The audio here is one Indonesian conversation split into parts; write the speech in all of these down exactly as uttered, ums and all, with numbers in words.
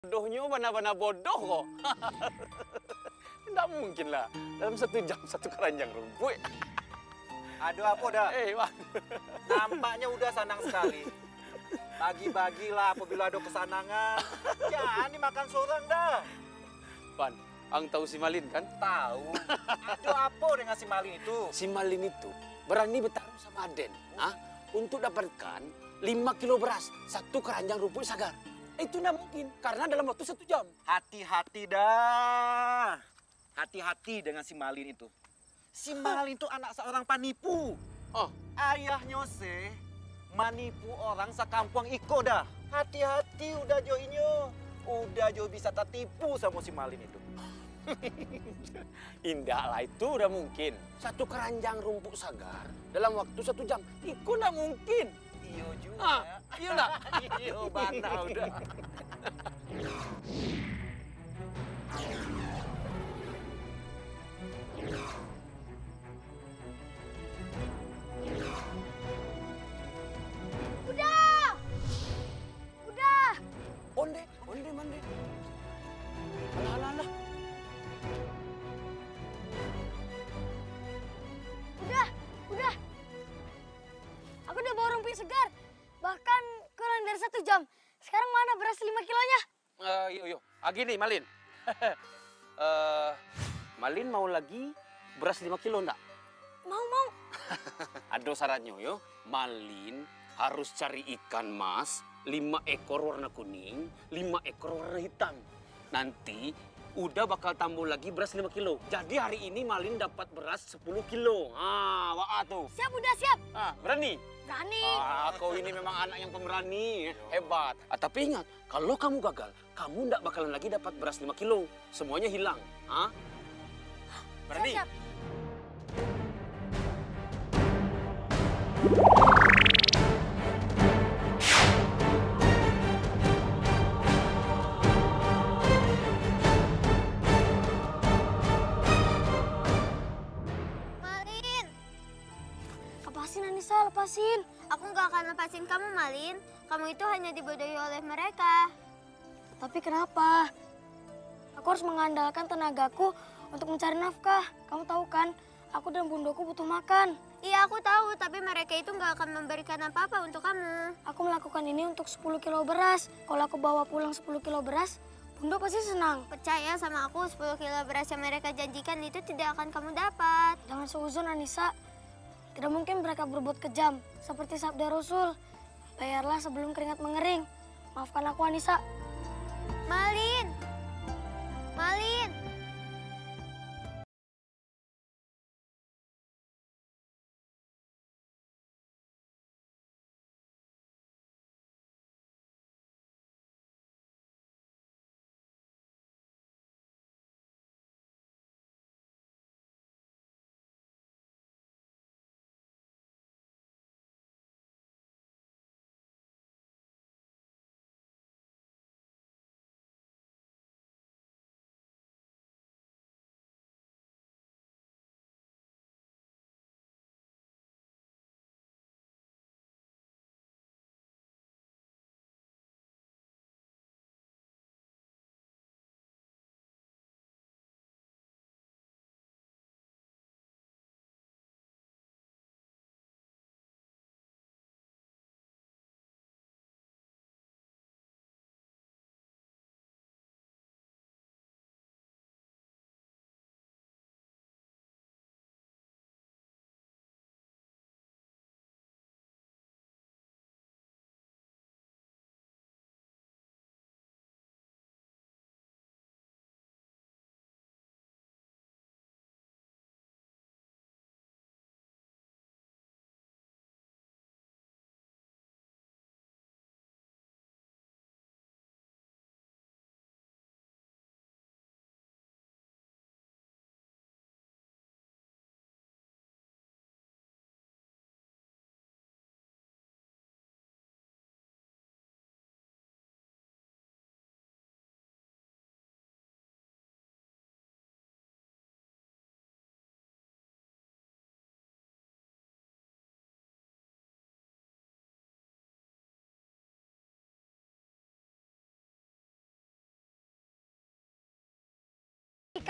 Bodohnya mana-mana bodoh kok. Tidak mungkin lah. Dalam satu jam satu keranjang rumput. Aduh apa dah? Eh, Bang. Nampaknya udah senang sekali. Bagi-bagilah apabila ada kesanangan. Jangan dimakan seorang dah. Pan, Ang tahu si Malin kan? Tahu. Aduh apa dengan si Malin itu? Si Malin itu berani bertarung sama Aden. Ah, untuk dapatkan lima kilo beras, satu keranjang rumput sagar. Itu tidak mungkin, karena dalam waktu satu jam. Hati-hati dah. Hati-hati dengan si Malin itu. Si Malin itu anak seorang penipu. Oh, Ayahnya se manipu orang sekampung iko dah. Hati-hati udah Jo inyo. Udah Jo bisa tertipu sama si Malin itu. indah lah itu udah mungkin. Satu keranjang rumput sagar dalam waktu satu jam. Itu tidak mungkin. Iyo juga. Ah, iya enggak? Iyo bana udah. Udah! Udah! Onde, onde, mande. Alah, alah, alah. Udah! Udah! Aku udah bawa rumput segar. Bahkan kurang dari satu jam. Sekarang mana beras lima kilonya? Eh, yuk, yuk. Ah, gini, Malin. Eh, Malin mau lagi beras lima kilo enggak? Mau, mau. Ada syaratnya, yo. Malin harus cari ikan mas, lima ekor warna kuning, lima ekor warna hitam. Nanti udah bakal tambah lagi beras lima kilo. Jadi hari ini Malin dapat beras sepuluh kilo. Ah, wah tuh. Siap, udah siap. Ah, berani? Berani. Ah, kau ini memang anak yang pemberani, hebat. Ah, tapi ingat, kalau kamu gagal, kamu ndak bakalan lagi dapat beras lima kilo. Semuanya hilang. Ah? Berani? Siap, siap. Malin, Lepasin Anissa, lepasin. aku nggak akan lepasin kamu, Malin. Kamu itu hanya dibodohi oleh mereka. Tapi kenapa? Aku harus mengandalkan tenagaku untuk mencari nafkah. Kamu tahu kan, aku dan bundaku butuh makan. Iya, aku tahu, tapi mereka itu nggak akan memberikan apa-apa untuk kamu. Aku melakukan ini untuk sepuluh kilo beras. Kalau aku bawa pulang sepuluh kilo beras, bunda pasti senang. Percaya sama aku, sepuluh kilo beras yang mereka janjikan itu tidak akan kamu dapat. Jangan seuzon Anissa. Tidak mungkin mereka berbuat kejam. Seperti sabda Rasul. Bayarlah sebelum keringat mengering. Maafkan aku Anissa. Malin! Malin!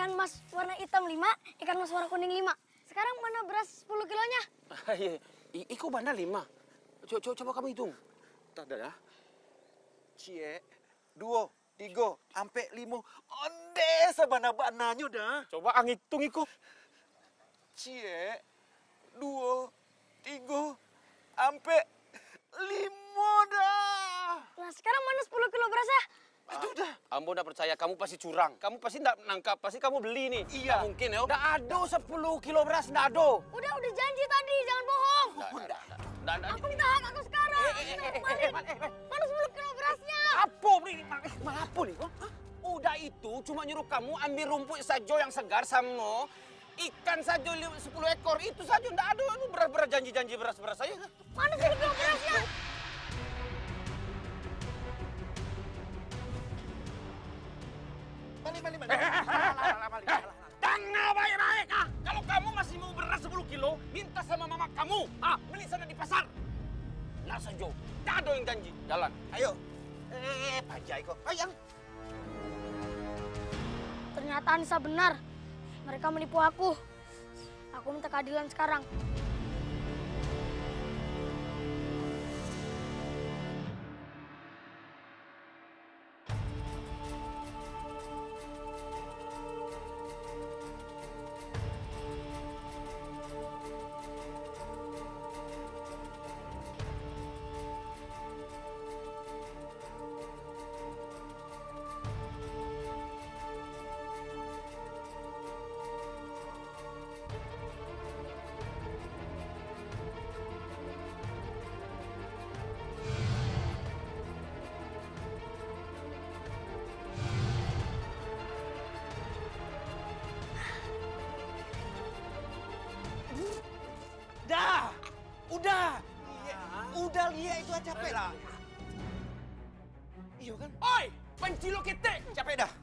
ikan mas warna hitam lima, ikan mas warna kuning lima. Sekarang mana beras sepuluh kilonya? Iya, iko banda lima. Coba, coba, coba kamu hitung. Tak ada dah. Cie, dua, tiga, sampai lima. Onde sabana-bananya dah. Coba ang hitung iko. Cie, dua, tiga, sampai lima dah. Nah sekarang mana sepuluh kilo berasnya? Aduh dah. Ambo nggak percaya, kamu pasti curang. Kamu pasti nggak nangkap, pasti kamu beli nih. Iya. Nggak mungkin ya. Nggak ada sepuluh kilo beras, nggak ada. Udah, udah janji tadi, jangan bohong. Nggak, nggak, nggak, nggak, nggak. Aku minta hak aku sekarang. Eh, eh, eh, eh, eh, eh, eh. Mana sepuluh kilo berasnya? Apa beli? Eh, malah apa nih? Hah? Udah itu cuma nyuruh kamu ambil rumput sajo yang segar sama ikan sajo sepuluh ekor. Itu saja, nggak ada. Itu beras-beras janji-janji beras-beras saya. Mana sepuluh kilo berasnya? Mali, mali, mali. Tengah baik-baik ah. Kalau kamu masih mau beras sepuluh kilo, minta sama mama kamu. Ah, beli sana di pasar. Nah sajo, nggak ada yang janji. Jalan. Ayo. Eh, pajai kok. Ayang. Ternyata Anissa benar. Mereka menipu aku. Aku minta keadilan sekarang. Dah. Udah. Udah lihat itu aja capek lah. Iya kan? Oi, pencilo kita. Capek dah.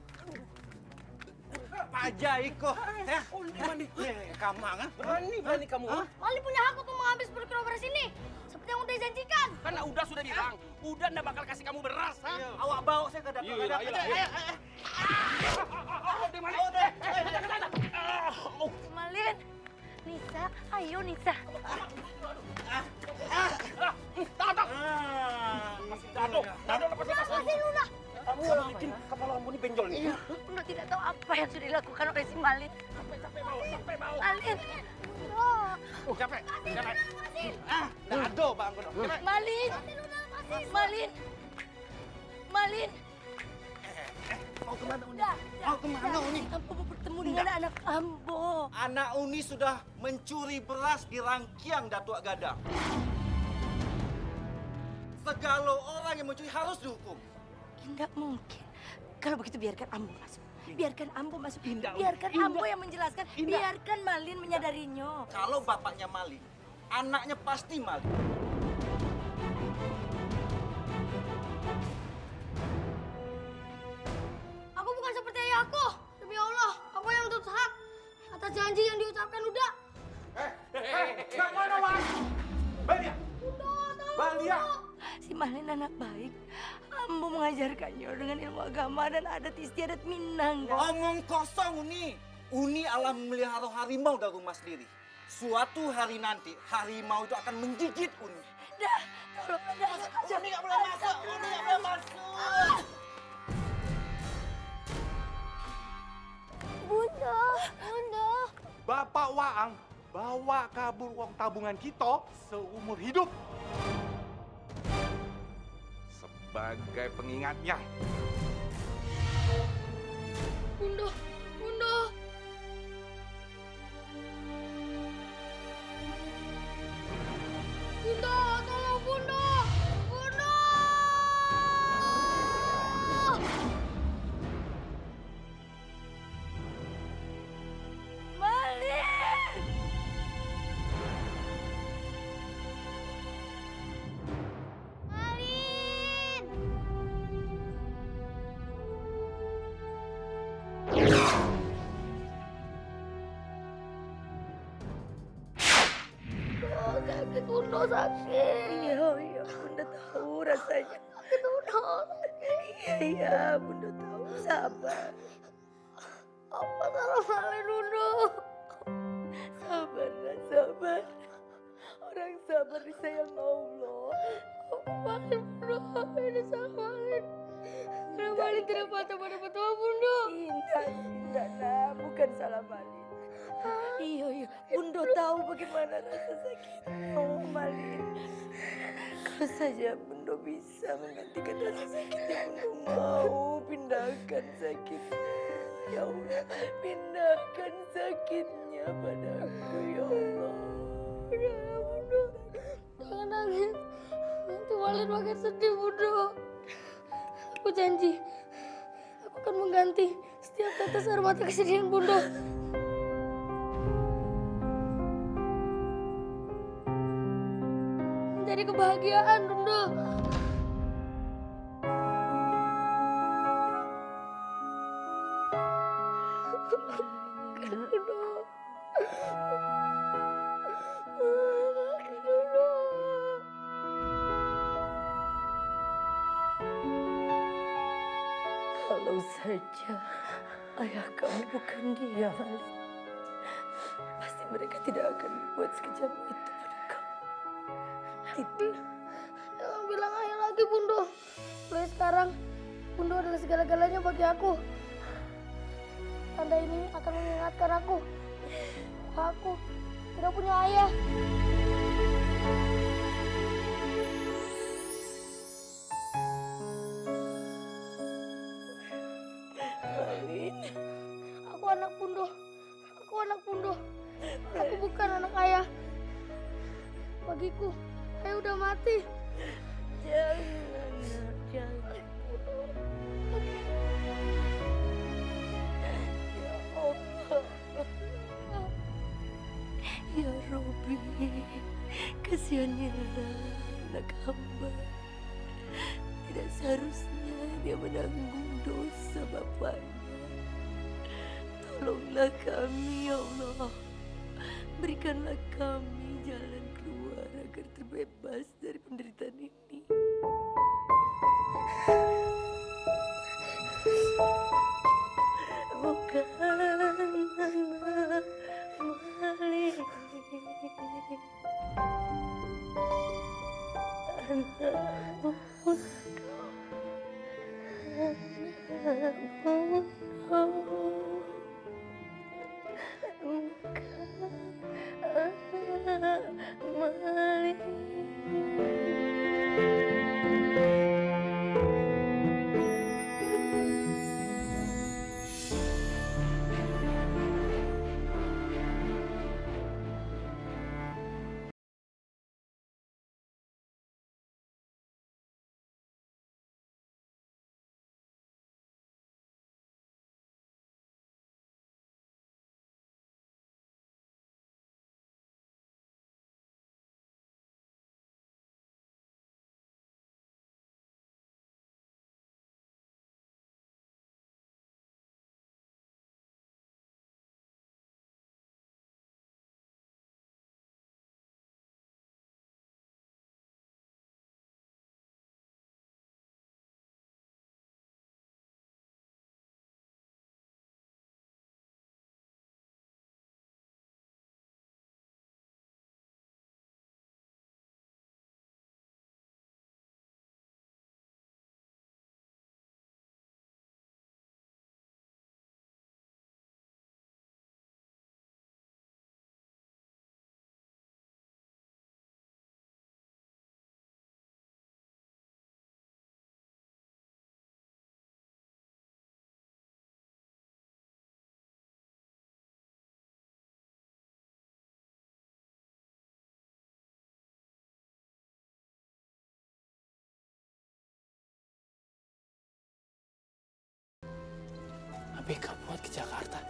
Pajai kok. Ya. Mandi. Kamang kan? Berani, berani kamu. Ha? Mali punya hak untuk mengambil sepuluh kilo beras ini. Seperti yang udah dijanjikan. Karena udah sudah bilang, udah nggak bakal kasih kamu beras. Ha? Awak bawa saya ke dapur. Iya, iya, iya. Di mana? Malin, Nisa, ayo Nisa. Tahan, tahan. Masih dado. Dado lepas-lepas. Masih Luna. Kamu kalau bikin kepala kamu ini benjol nih. Luna tidak tahu apa yang sudah dilakukan oleh si Malin. Capek mau, capek mau. Malin. Oh, capek, capek. Ah, dah ada bang. Malin. Malin. Malin. Mau kemana Uni? Dah, Mau kemana Uni? Ambo mau bertemu dengan anak Ambo. Anak Uni sudah mencuri beras di rangkiang Datuk Gadang. Segala orang yang mencuri harus dihukum. Tidak mungkin. Kalau begitu biarkan Ambo masuk. Biarkan Ambo masuk. Indah, Biarkan Indah. Ambo yang menjelaskan. Indah. Biarkan Malin menyadarinya. Kalau bapaknya maling, anaknya pasti maling. Aku bukan seperti ayahku. Demi Allah, aku yang menuntut hak atas janji yang diucapkan udah. Nggak mana Wan? Balia. Balia. Si Malin anak baik. Ambo mengajarkannya dengan ilmu agama dan adat istiadat Minang. Omong kosong Uni. Uni alam memelihara harimau dari rumah sendiri. Suatu hari nanti harimau itu akan menggigit Uni. Dah, tolong dah. Uni nggak boleh masuk. Uni nggak boleh masuk. Bunda, Bunda. Bapak Waang bawa kabur uang tabungan kita seumur hidup. Sebagai pengingatnya. Bunda, Bunda. Bunda, tolong Bunda. Bunda. Malin! Malin. Oh, sakit Bunda, sakit. Iya, iya, Bunda tahu rasanya. Sakit Bunda. Iya, iya, Bunda tahu. Sabar. Apa salah Malin, Bunda? Sabar, nak, sabar. Orang sabar disayang Allah. Apa Malin, Bunda? Ini salah Malin. Karena Malin tidak patah pada petua, Bunda. Tidak, tidak, nak. Bukan salah Malin. Iya, iya. Bunda tahu bagaimana rasa sakit. Oh, Malin. Kalau saja Bunda bisa menggantikan rasa sakitnya, Bunda mau pindahkan sakit. Ya Allah, pindahkan sakitnya padaku, ya Allah. Udah ya, Bunda. Jangan nangis. Nanti Malin makin sedih, Bunda. Aku janji, aku akan mengganti setiap tetes air mata kesedihan Bunda. Menjadi kebahagiaan, Bunda. Kalau saja ayah kamu bukan dia, Malin, pasti mereka tidak akan berbuat sekejam itu pada kamu. Tidak. Jangan bilang ayah lagi, Bunda. Mulai sekarang, Bunda adalah segala-galanya bagi aku. Tanda ini akan mengingatkan aku bahwa aku tidak punya ayah. Malin, Aku anak Bunda. Aku anak Bunda. Aku bukan anak ayah. Bagiku, ayah udah mati. jangan, nak, jangan. Ya Allah. Ya Robbi, kasihannya anak hamba. Tidak seharusnya dia menanggung dosa bapaknya. Tolonglah kami, ya Allah. Berikanlah kami jalan keluar agar terbebas dari penderitaan ini. Bukan anak Malin. Anakmu. B K buat ke Jakarta.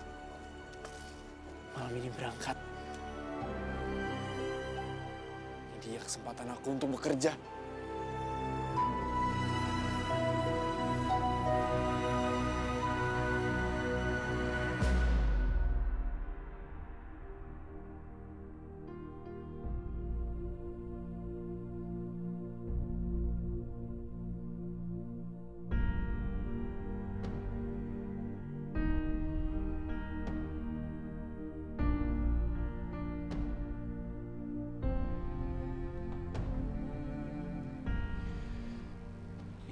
Malam ini berangkat. Ini dia kesempatan aku untuk bekerja.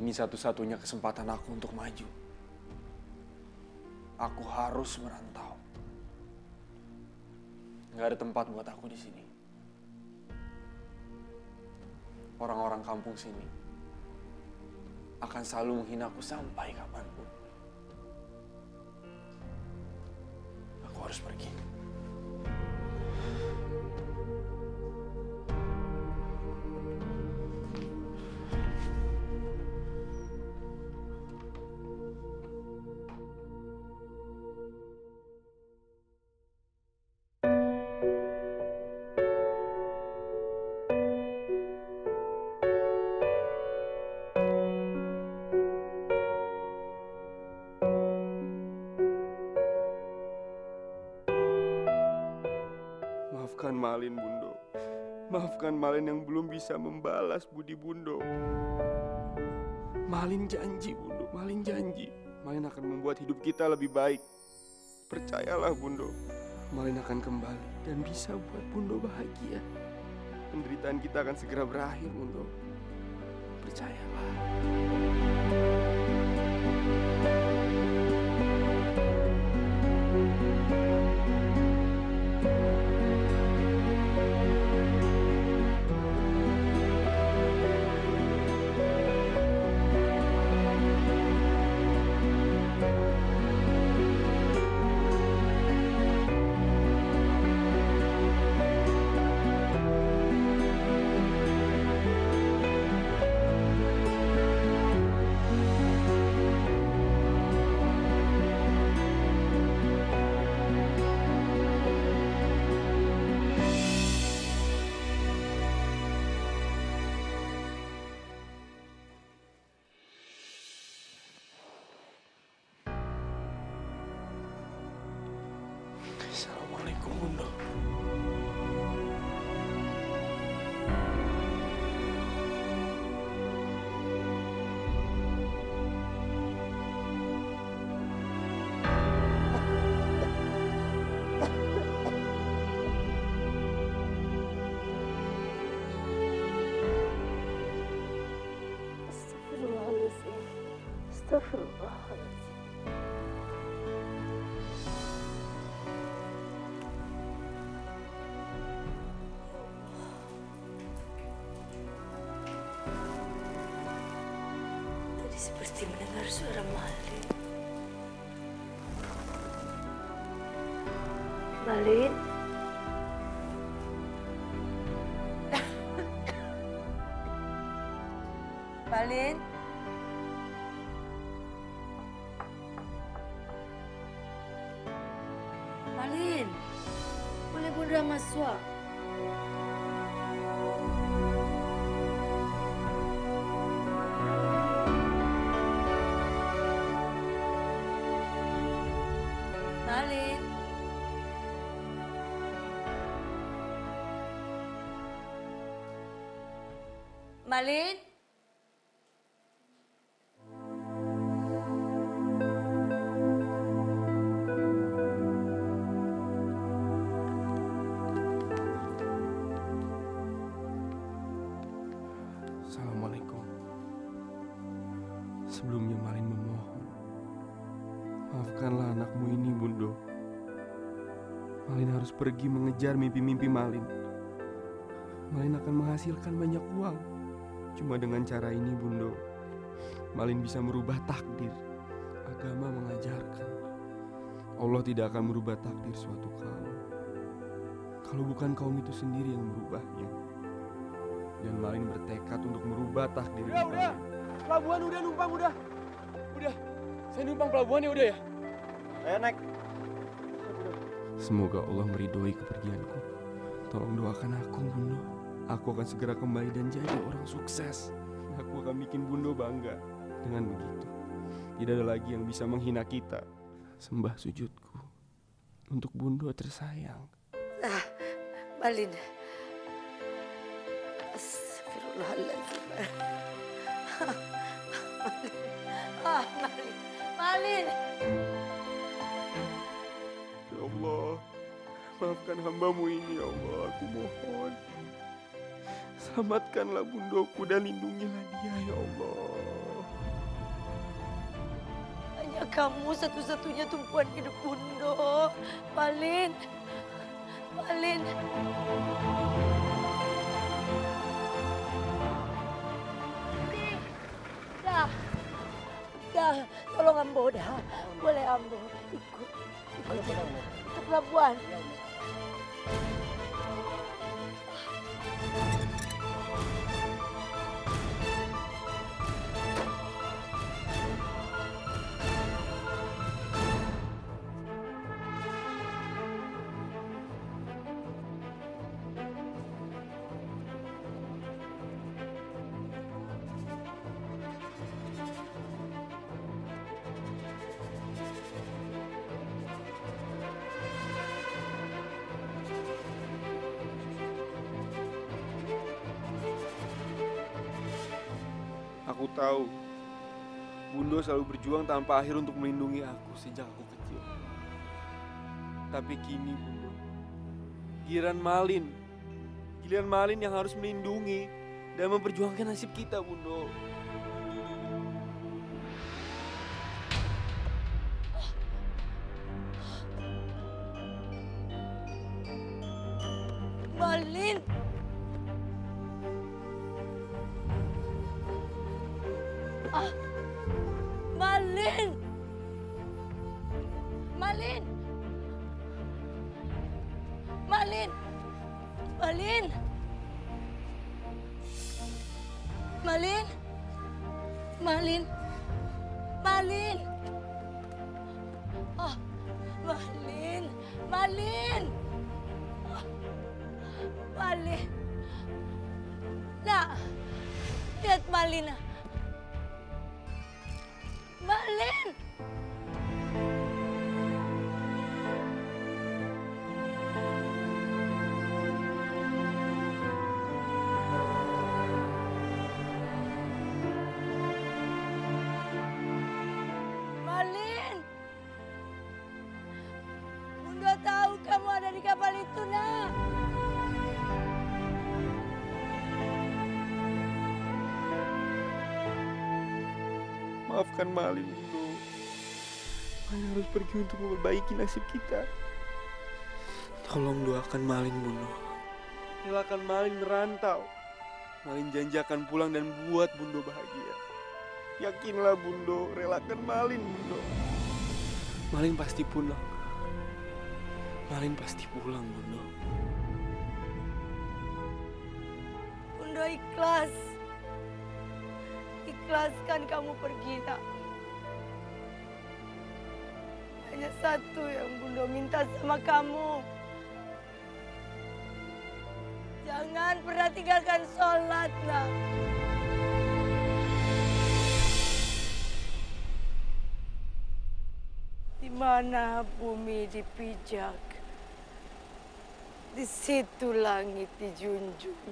Ini satu-satunya kesempatan aku untuk maju. Aku harus merantau. Nggak ada tempat buat aku di sini. Orang-orang kampung sini akan selalu menghina aku sampai kapanpun. Aku harus pergi. Maafkan Malin, Bundo. Maafkan Malin yang belum bisa membalas budi Bundo. Malin janji, Bundo. Malin janji. Malin akan membuat hidup kita lebih baik. Percayalah, Bundo. Malin akan kembali dan bisa buat Bundo bahagia. Penderitaan kita akan segera berakhir, Bundo. Percayalah. Assalamualaikum, Bundo. Astagfirullahaladzim. Astagfirullahaladzim. Tadi seperti mendengar suara Malin. Malin? Malin? Malin? Boleh Bunda masuk? Malin? Malin? Assalamualaikum. Sebelumnya Malin memohon, maafkanlah anakmu ini, Bundo. Malin harus pergi mengejar mimpi-mimpi Malin. Malin akan menghasilkan banyak uang. Cuma dengan cara ini, Bundo, Malin bisa merubah takdir. Agama mengajarkan Allah tidak akan merubah takdir suatu kaum kalau bukan kaum itu sendiri yang merubahnya. Dan Malin bertekad untuk merubah takdir. Udah, udah. Pelabuhan udah numpang, udah. Udah. Saya numpang pelabuhan ya udah ya. Ayo naik. Semoga Allah meridhoi kepergianku. Tolong doakan aku, Bundo. Aku akan segera kembali dan jadi orang sukses. Aku akan bikin Bundo bangga. Dengan begitu, tidak ada lagi yang bisa menghina kita. Sembah sujudku untuk Bundo tersayang. Ah, Malin. Astagfirullahaladzim. Malin. Ah, Malin. Malin. Ya Allah, maafkan hambamu ini, ya Allah. Aku mohon, selamatkanlah Bundoku dan lindungilah dia, ya Allah. Kamu satu-satunya tumpuan hidup Bundo. Malin. Malin. Dah. Dah. Tolong Ambo dah. Boleh Ambo. Ikut. Ikut ke pelabuhan. Aku tahu, Bundo selalu berjuang tanpa akhir untuk melindungi aku sejak aku kecil. Tapi kini, Bundo, giliran Malin, giliran Malin yang harus melindungi dan memperjuangkan nasib kita, Bundo. Malin. Ah, Malin. Malin. Malin. Malin. Malin. Malin. Malin. Ah, Malin. Malin. Ah, Malin. Nak, lihat Malin. Malin! Malin! Bunda tahu kamu ada di kapal itu, nak. Maafkan Malin, Bundo. Malin harus pergi untuk memperbaiki nasib kita. Tolong doakan Malin, Bundo. Relakan Malin merantau. Malin janji akan pulang dan buat Bundo bahagia. Yakinlah, Bundo. Relakan Malin, Bundo. Malin pasti pulang. Malin pasti pulang, Bundo. Bundo ikhlas. Ikhlaskan kamu pergi, nak. Hanya satu yang Bundo minta sama kamu. Jangan pernah tinggalkan sholat, nak. Di mana bumi dipijak, di situ langit dijunjung.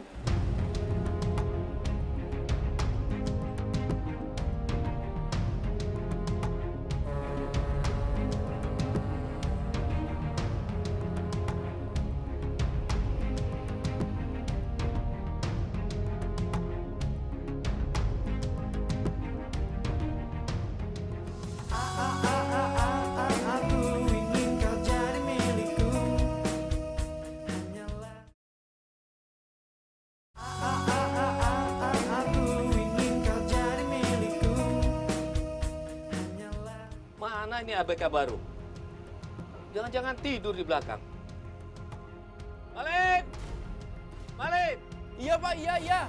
Mana ini A B K baru? Jangan-jangan tidur di belakang. Malin! Malin! Iya, Pak, iya, iya.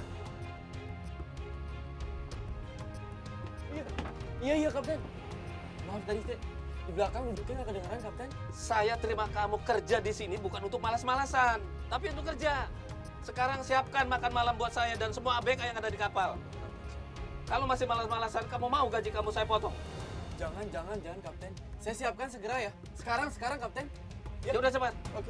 Iya, iya, iya, Kapten. Maaf tadi, Teh. Di belakang duduknya nggak kedengeran, Kapten. Saya terima kamu kerja di sini bukan untuk malas-malasan, tapi untuk kerja. Sekarang siapkan makan malam buat saya dan semua A B K yang ada di kapal. Kalau masih malas-malasan, kamu mau gaji kamu saya potong? Jangan, jangan, jangan, Kapten. Saya siapkan segera ya. Sekarang, sekarang, Kapten. Ya udah cepat. Oke.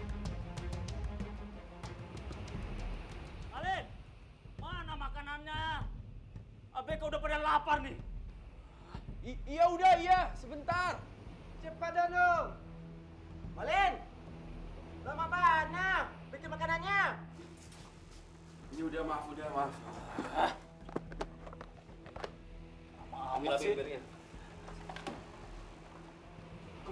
Malin, mana makanannya? A B K udah pada lapar nih. I iya, udah, iya. Sebentar. Cepat dong. Malin, lama banget. Bikin makanannya. Ini udah, maaf, udah, maaf. Ambil piringnya.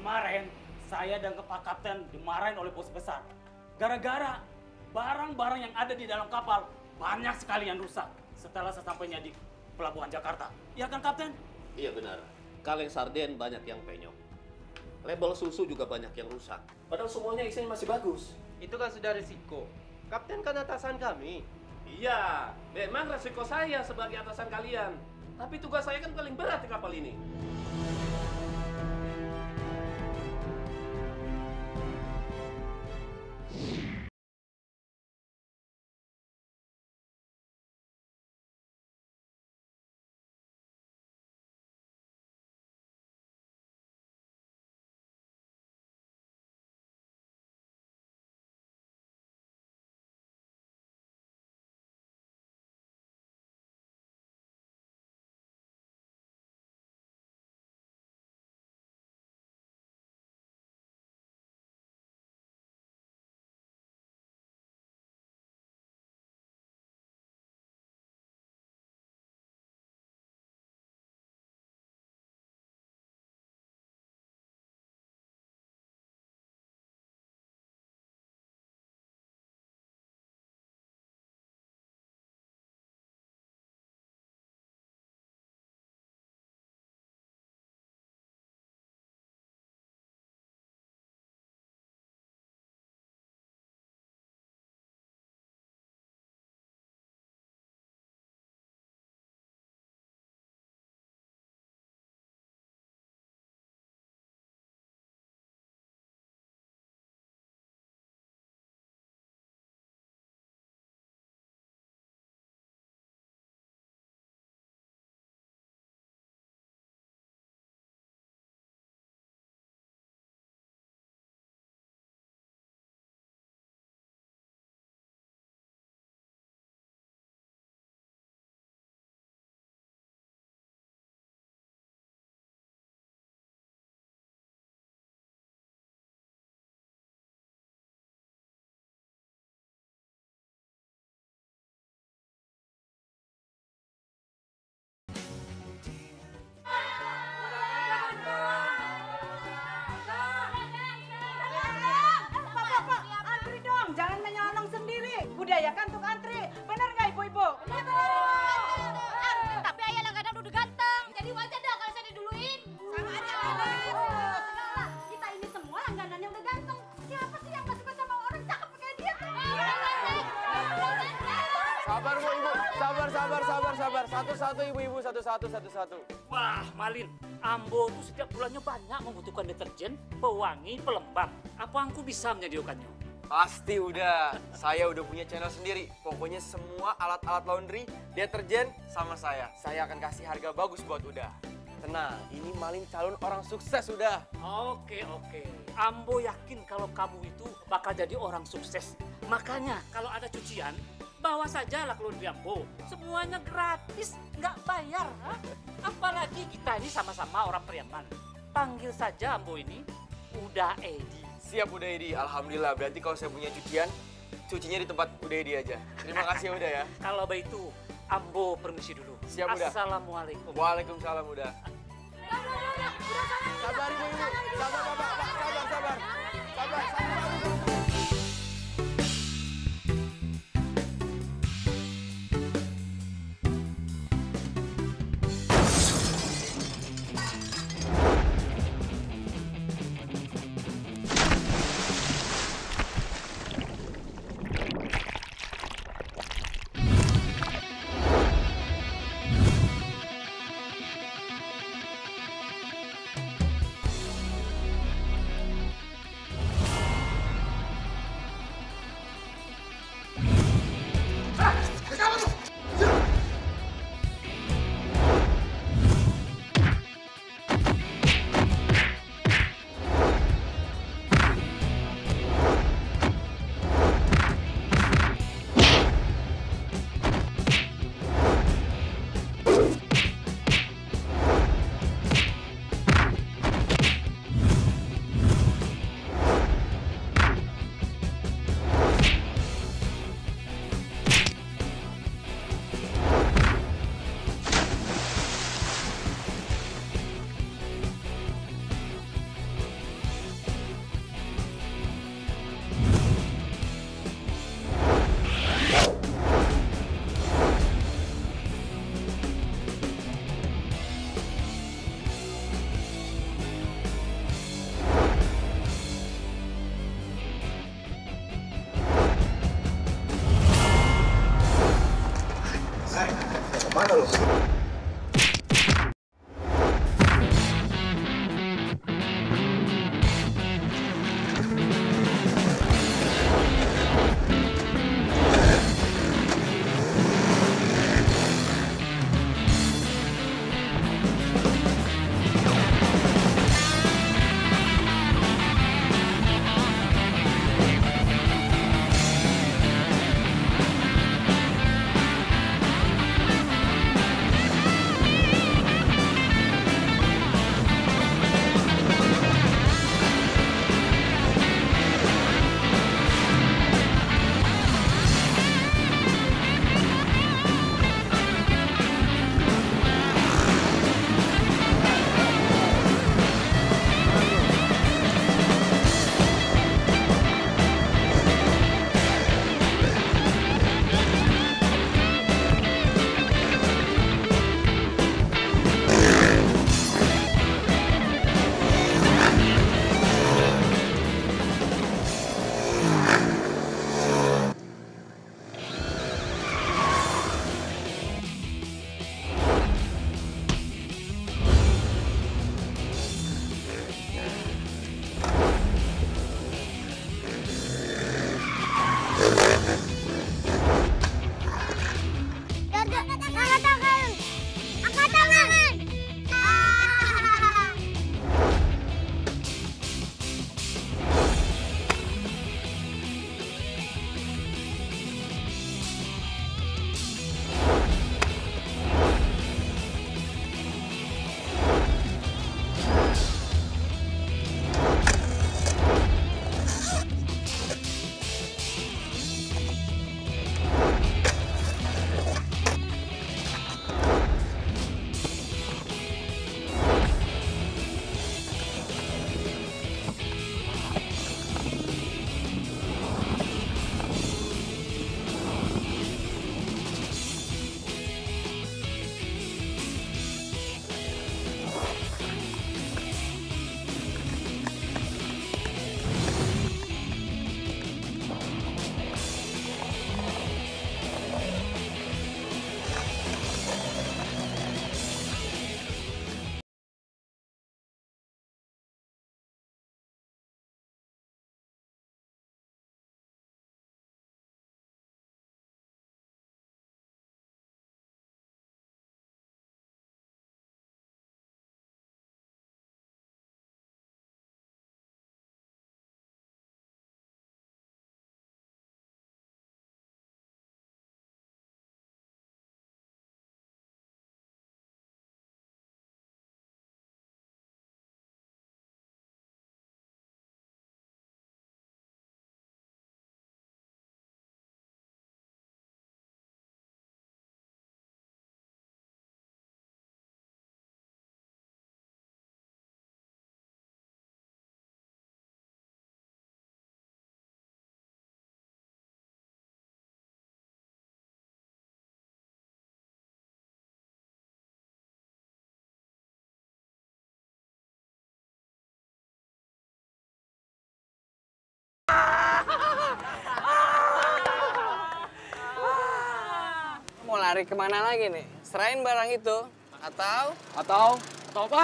Kemarin saya dan Pak Kapten dimarahin oleh bos besar. Gara-gara barang-barang yang ada di dalam kapal banyak sekali yang rusak setelah sesampainya di pelabuhan Jakarta. Iya kan, Kapten? Iya benar. Kaleng sarden banyak yang penyok. Label susu juga banyak yang rusak. Padahal semuanya isinya masih bagus. Itu kan sudah risiko. Kapten kan atasan kami. Iya, memang resiko saya sebagai atasan kalian. Tapi tugas saya kan paling berat di kapal ini. Budayakan untuk antri, bener nggak ibu-ibu? Tapi ayah kadang udah ganteng, jadi wajar dah kalau saya diduluin. Sama aja. Oh, kita ini semua langganannya udah ganteng. Siapa sih yang nggak suka sama orang cakep kayak dia? Sabar bu ibu, sabar sabar sabar sabar. Satu-satu ibu-ibu, satu-satu satu-satu. Wah, Malin, Ambo tuh setiap bulannya banyak membutuhkan deterjen, pewangi, pelembab. Apa aku bisa menyediakannya? Pasti udah. Saya udah punya channel sendiri. Pokoknya semua alat-alat laundry, deterjen sama saya. Saya akan kasih harga bagus buat Uda. Tenang, ini Malin calon orang sukses udah. Oke, oke. Ambo yakin kalau kamu itu bakal jadi orang sukses. Makanya kalau ada cucian, bawa saja lah ke laundry Ambo. Semuanya gratis, nggak bayar. Ha? Apalagi kita ini sama-sama orang Priaman. Panggil saja Ambo ini Uda Edi. Siap Uda Edi, alhamdulillah. Berarti kalau saya punya cucian, cucinya di tempat Uda Edi aja. Terima kasih Uda ya. Kalau begitu, Ambo permisi dulu. Siap Uda. Assalamualaikum. Waalaikumsalam Uda. Sabar ibu-ibu, sabar bapak, pak, sabar, sabar. Sabar, sabar. Mana lo? Mau lari kemana lagi nih? Serain barang itu. Atau? Atau? Atau apa?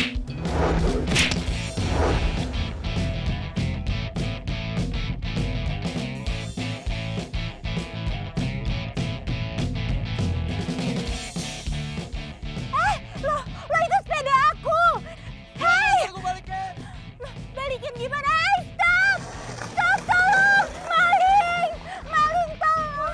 Eh, lo, lo itu sepeda aku. Hei! Aku balikin. Balikin gimana? Eh, stop! Stop, tolong! Maling! Maling, tolong!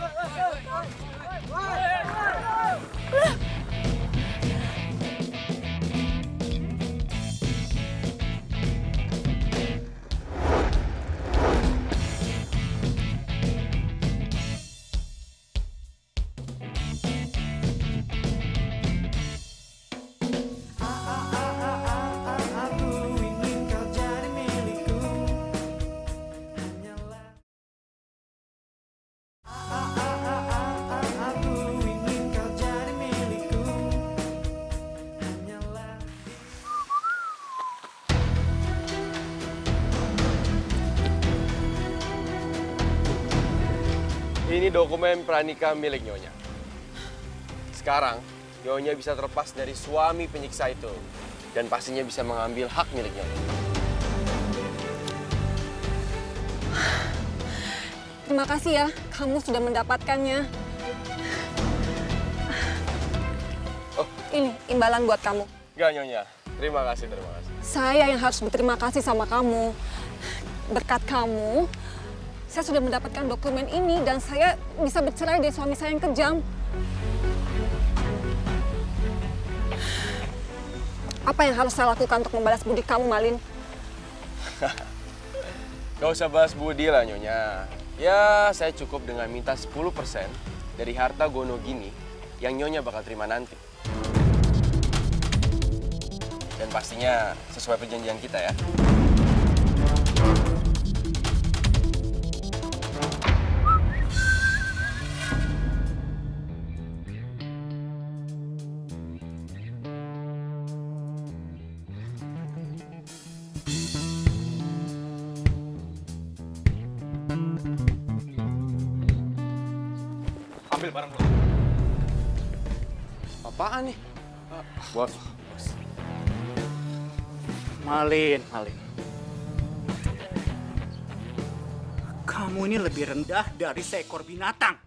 Ini dokumen pranikah milik Nyonya. Sekarang, Nyonya bisa terlepas dari suami penyiksa itu. Dan pastinya bisa mengambil hak milik Nyonya. Terima kasih ya, kamu sudah mendapatkannya. Oh. Ini imbalan buat kamu. Enggak, Nyonya. Terima kasih, terima kasih. Saya yang harus berterima kasih sama kamu. Berkat kamu, saya sudah mendapatkan dokumen ini dan saya bisa bercerai dari suami saya yang kejam. Apa yang harus saya lakukan untuk membalas budi kamu, Malin? Gak usah balas budi lah, Nyonya. Ya, saya cukup dengan minta sepuluh persen dari harta Gono Gini yang Nyonya bakal terima nanti. Dan pastinya sesuai perjanjian kita ya. Ambil barang lo. Apaan nih? Bos. Malin, Malin. Kamu ini lebih rendah dari seekor binatang.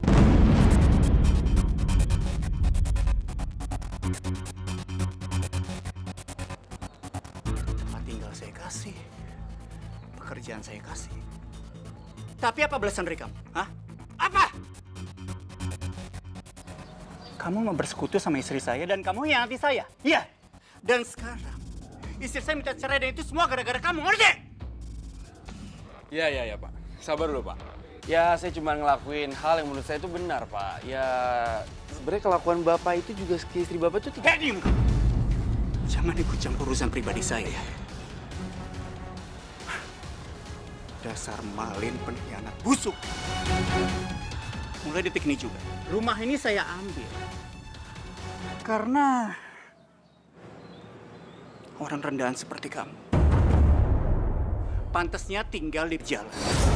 Tempat tinggal saya kasih. Pekerjaan saya kasih. Tapi apa balasan dari kamu? Hah? Apa? Kamu mau bersekutu sama istri saya dan kamu hianati saya. Iya. Dan sekarang istri saya minta cerai dan itu semua gara-gara kamu, ngerti? Iya, iya, iya, Pak. Sabar dulu, Pak. Ya, saya cuma ngelakuin hal yang menurut saya itu benar, Pak. Ya, sebenarnya kelakuan Bapak itu juga ke istri Bapak itu tidak... Hei, diem kamu. Jangan ikut campur urusan pribadi saya ya. Dasar Malin pengkhianat busuk. Mulai detik ini juga, rumah ini saya ambil. Karena orang rendahan seperti kamu pantasnya tinggal di jalan.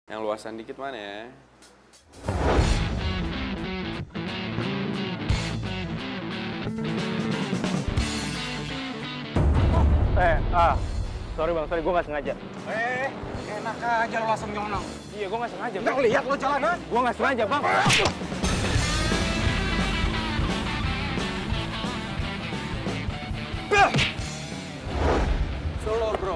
Yang luasan dikit mana ya? Eh, ah, sorry bang, sorry gue nggak sengaja. Eh, enak aja lo langsung nyonong. Iya, gue nggak sengaja. Nggak lihat lo jalan, ha? Gue nggak sengaja, bang. Solo bro.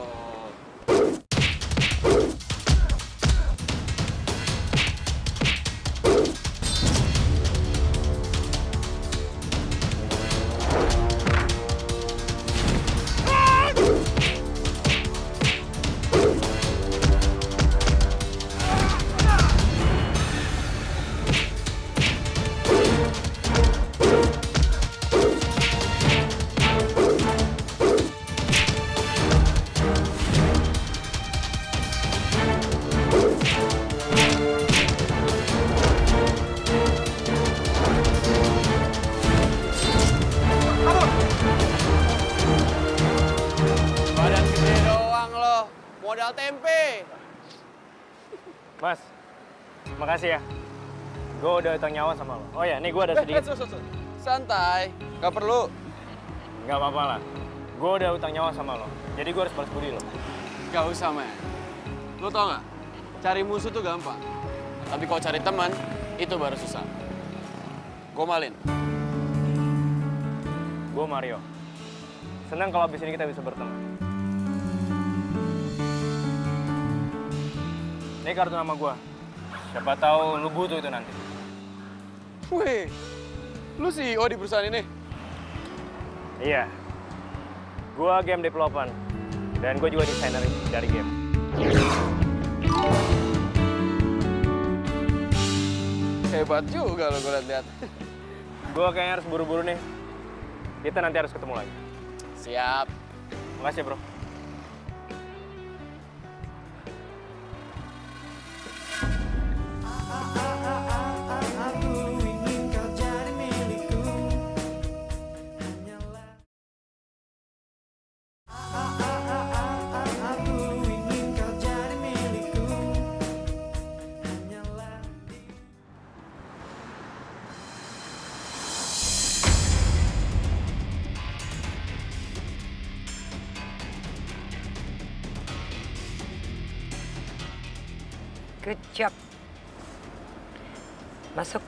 Modal tempe. Mas, makasih ya. Gue udah utang nyawa sama lo. Oh ya, nih gue ada sedikit. Eh, eh, santai, gak perlu. Gak apa-apa lah. Gue udah utang nyawa sama lo. Jadi gue harus balas budi lo. Gak usah, men. Lo tau gak? Cari musuh tuh gampang. Tapi kalau cari teman, itu baru susah. Gue Malin. Gue Mario. Senang kalau abis ini kita bisa bertemu. Ini kartu nama gue. Siapa tahu lu butuh itu nanti. Wih, lu C E O di perusahaan ini? Iya. Gue game development. Dan gue juga desainer dari game. Hebat juga lo gue liat-liat. Gue kayaknya harus buru-buru nih. Kita nanti harus ketemu lagi. Siap. Makasih, bro. Good job. Masuk.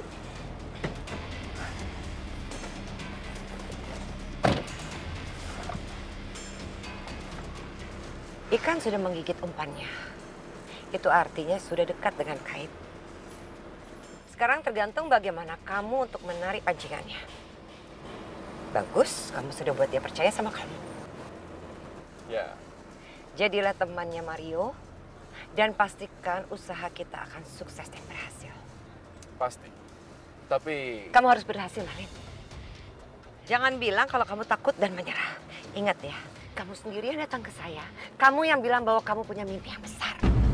Ikan sudah menggigit umpannya. Itu artinya sudah dekat dengan kait. Sekarang tergantung bagaimana kamu untuk menarik pancingannya. Bagus, kamu sudah buat dia percaya sama kamu. Ya. Jadilah temannya Mario. Dan pastikan usaha kita akan sukses dan berhasil. Pasti. Tapi... Kamu harus berhasil, Malin. Jangan bilang kalau kamu takut dan menyerah. Ingat ya, kamu sendiri yang datang ke saya. Kamu yang bilang bahwa kamu punya mimpi yang besar.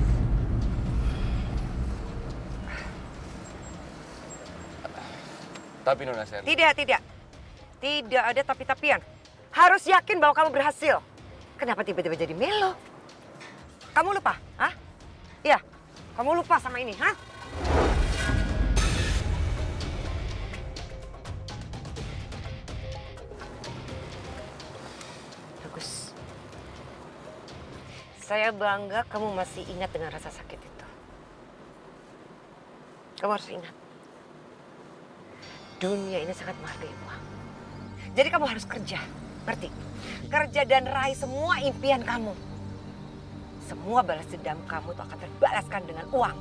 Tapi Nona Sherly... Tidak, tidak. Tidak ada tapi-tapian. Harus yakin bahwa kamu berhasil. Kenapa tiba-tiba jadi melo? Kamu lupa, hah? Iya, kamu lupa sama ini, hah? Bagus. Saya bangga kamu masih ingat dengan rasa sakit itu. Kamu harus ingat. Dunia ini sangat menghargai uang. Jadi kamu harus kerja, ngerti? Kerja dan raih semua impian kamu. Semua balas dendam kamu tuh akan terbalaskan dengan uang.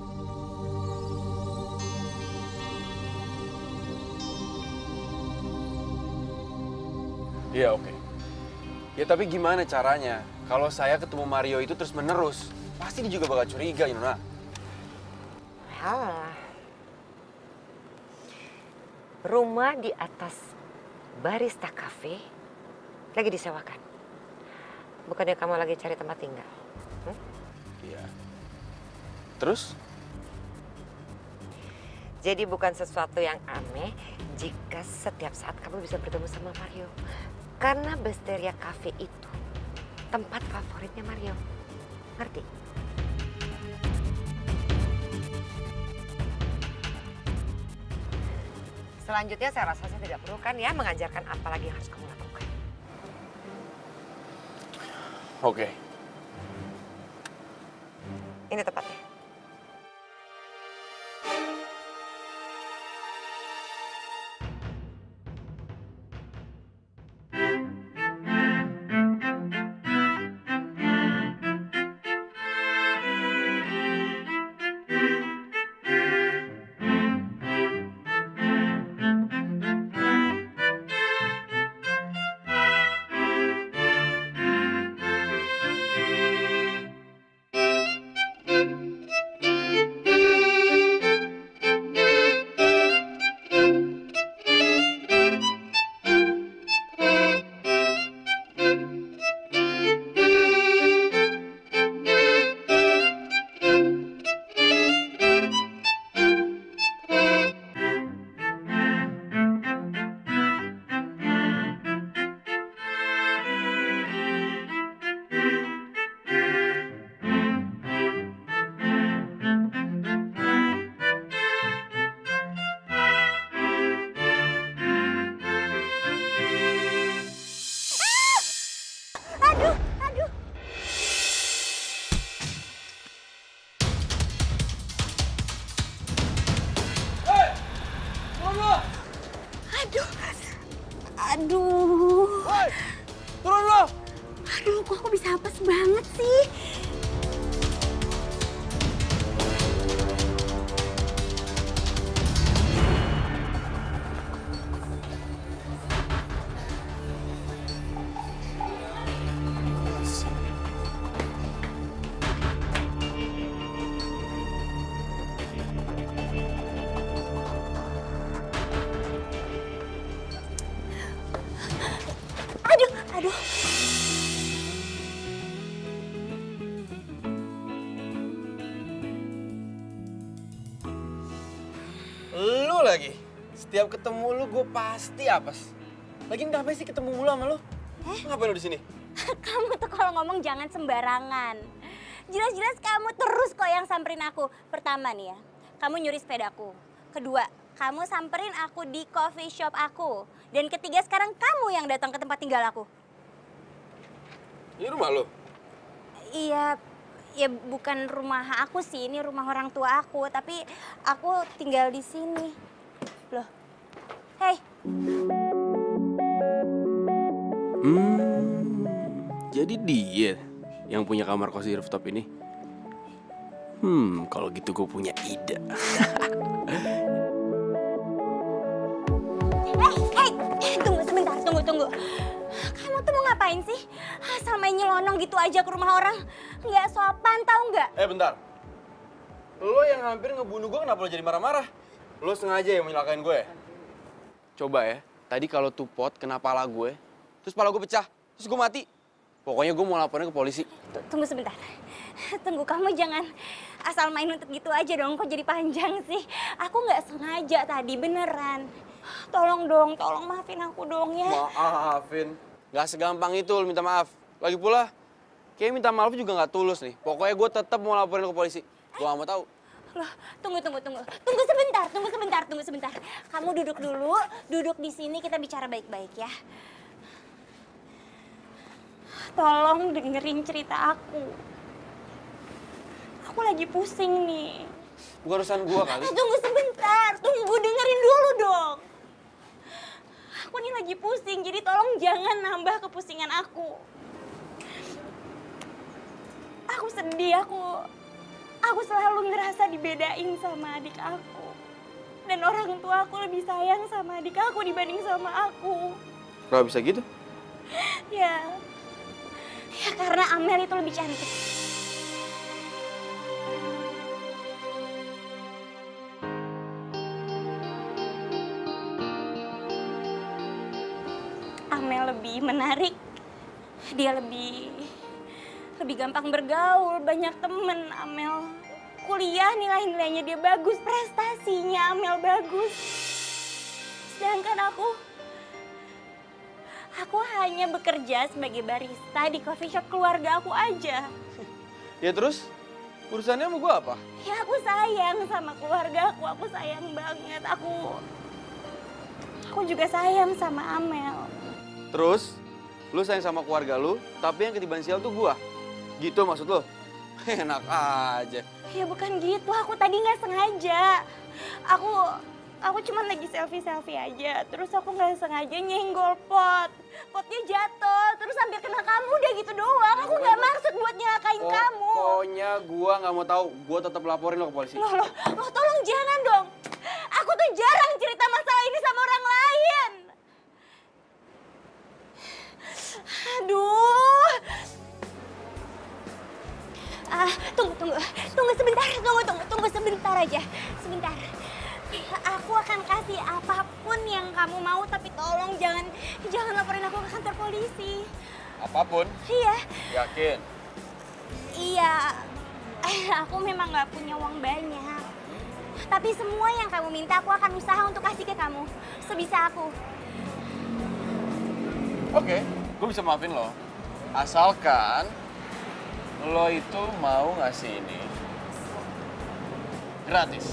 Iya, oke. Ya tapi gimana caranya? Kalau saya ketemu Mario itu terus menerus, pasti dia juga bakal curiga, Nona. Ah. Rumah di atas Barista Cafe lagi disewakan. Bukannya kamu lagi cari tempat tinggal? Hmm? Iya. Terus? Jadi bukan sesuatu yang aneh jika setiap saat kamu bisa bertemu sama Mario. Karena Besteria Cafe itu tempat favoritnya Mario. Ngerti? Selanjutnya saya rasa saya tidak perlu kan ya mengajarkan apa lagi yang harus kamu lakukan. Oke. Ini tepatnya. Aduh. Woi, turun lo. Aduh, kok aku bisa apes banget sih? Aduh, aduh. Lu lagi. Setiap ketemu lu gue pasti apes. Lagian ngapain sih ketemu mulu sama lu? Eh? Ngapain lu di sini? Kamu tuh kalau ngomong jangan sembarangan. Jelas-jelas kamu terus kok yang samperin aku. Pertama nih ya, kamu nyuri sepedaku. Kedua, kamu samperin aku di coffee shop aku. Dan ketiga sekarang kamu yang datang ke tempat tinggal aku. Ini rumah lu? Iya, ya bukan rumah aku sih, ini rumah orang tua aku. Tapi aku tinggal di sini. Loh, hei. Hmm, jadi dia yang punya kamar kos di rooftop ini. Hmm, kalau gitu gue punya ide. Hei, hei, tunggu sebentar, tunggu, tunggu. Kamu tuh mau ngapain sih? Asal main nyelonong gitu aja ke rumah orang. Nggak sopan, tau nggak? Eh bentar, lo yang hampir ngebunuh gue kenapa lo jadi marah-marah? Lo sengaja yang menyelakain gue? Coba ya, tadi kalau tuh pot kena pala gue, terus pala gue pecah, terus gue mati. Pokoknya gue mau laporin ke polisi. Tunggu sebentar. Tunggu, kamu jangan asal main nuntut gitu aja dong. Kok jadi panjang sih? Aku nggak sengaja tadi, beneran. Tolong dong, tolong maafin aku dong ya. Maafin? Gak segampang itu lo minta maaf. Lagi pula, kayak minta maaf juga gak tulus nih. Pokoknya gue tetap mau laporin ke polisi. Gue gak mau tahu. Loh, tunggu, tunggu, tunggu. Tunggu sebentar, tunggu sebentar, tunggu sebentar. Kamu duduk dulu, duduk di sini kita bicara baik-baik ya. Tolong dengerin cerita aku. Aku lagi pusing nih. Bukan urusan gue kali. Tunggu sebentar, tunggu dengerin dulu dong. Aku nih lagi pusing, jadi tolong jangan nambah kepusingan aku. Aku sedih, aku aku selalu ngerasa dibedain sama adik aku. Dan orang tua aku lebih sayang sama adik aku dibanding sama aku. Kenapa bisa gitu? Ya, ya karena Amel itu lebih cantik. Amel lebih menarik, dia lebih lebih gampang bergaul, banyak temen. Amel kuliah nilai-nilainya dia bagus, prestasinya Amel bagus. Sedangkan aku, aku hanya bekerja sebagai barista di coffee shop keluarga aku aja. Ya terus, urusannya sama gue apa? Ya aku sayang sama keluarga aku, aku sayang banget. Aku Aku juga sayang sama Amel. Terus, lu sayang sama keluarga lu, tapi yang ketiban sial tuh gua. Gitu maksud lu? Enak aja. Ya bukan gitu, aku tadi nggak sengaja. Aku aku cuma lagi selfie-selfie aja. Terus aku nggak sengaja nyenggol pot. Potnya jatuh, terus sambil kena kamu udah gitu doang. Aku nggak maksud buat nyelakain kamu. Pokoknya gua nggak mau tahu. Gua tetap laporin lo ke polisi. Loh, loh, loh, tolong jangan dong. Aku tuh jarang cerita masalah ini sama orang lain. Aduh. Ah, tunggu, tunggu. Tunggu sebentar, tunggu, tunggu, tunggu sebentar aja. Sebentar. Aku akan kasih apapun yang kamu mau, tapi tolong jangan jangan laporin aku ke kantor polisi. Apapun? Iya. Yakin? Iya. Aku memang nggak punya uang banyak. Tapi semua yang kamu minta aku akan usaha untuk kasih ke kamu. Sebisa aku. Oke, gue bisa maafin lo. Asalkan lo itu mau ngasih ini gratis.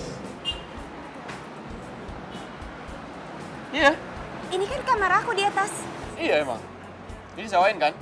Iya. Ini kan kamar aku di atas. Iya emang. Ini sewain kan?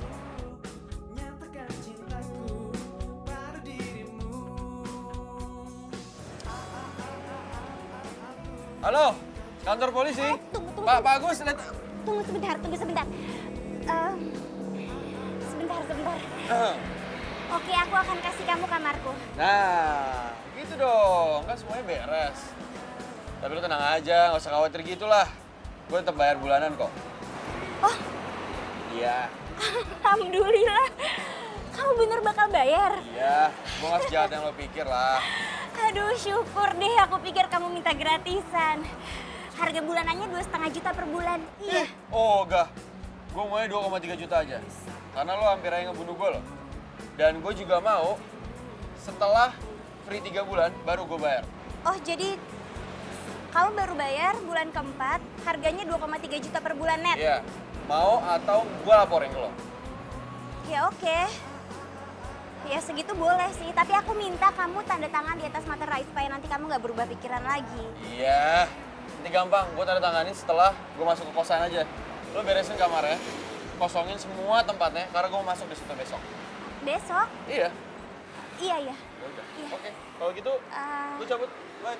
Halo, kantor polisi. Eh, tunggu, tunggu, Pak, tunggu. Pak Agus, lihat. Tunggu sebentar, tunggu sebentar. Em, sebentar, sebentar. Eh. Oke, aku akan kasih kamu kamarku. Nah, gitu dong. Kan semuanya beres. Tapi lo tenang aja, nggak usah khawatir gitu lah. Gue tetap bayar bulanan kok. Oh, Iya. alhamdulillah. Kamu bener bakal bayar? Iya, gue nggak sejahat yang lo pikir lah. Aduh, syukur deh. Aku pikir kamu minta gratisan. Harga bulanannya dua setengah juta per bulan. Iya. Oh, enggak. Gue maunya dua koma tiga juta aja. Karena lo hampir aja ngebunuh gue loh. Dan gue juga mau setelah free tiga bulan, baru gue bayar. Oh, jadi kamu baru bayar bulan keempat, harganya dua koma tiga juta per bulan net? Iya. Mau atau gue laporin ke lo? Ya oke. Ya segitu boleh sih, tapi aku minta kamu tanda tangan di atas materai supaya nanti kamu nggak berubah pikiran lagi. Iya. Nanti gampang, gue tanda tanganin setelah gue masuk ke kosan aja. Lo beresin kamarnya, kosongin semua tempatnya, karena gue mau masuk di situ besok. Besok? Iya. Iya, iya. Ya udah. Iya. Oke, kalau gitu Eh, gue cabut. Bye.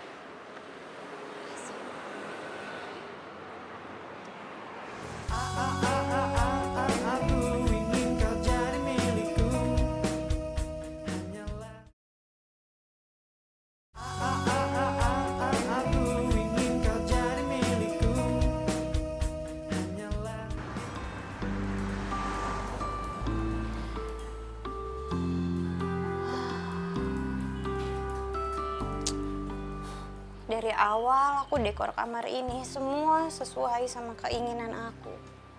Dari awal aku dekor kamar ini semua sesuai sama keinginan aku.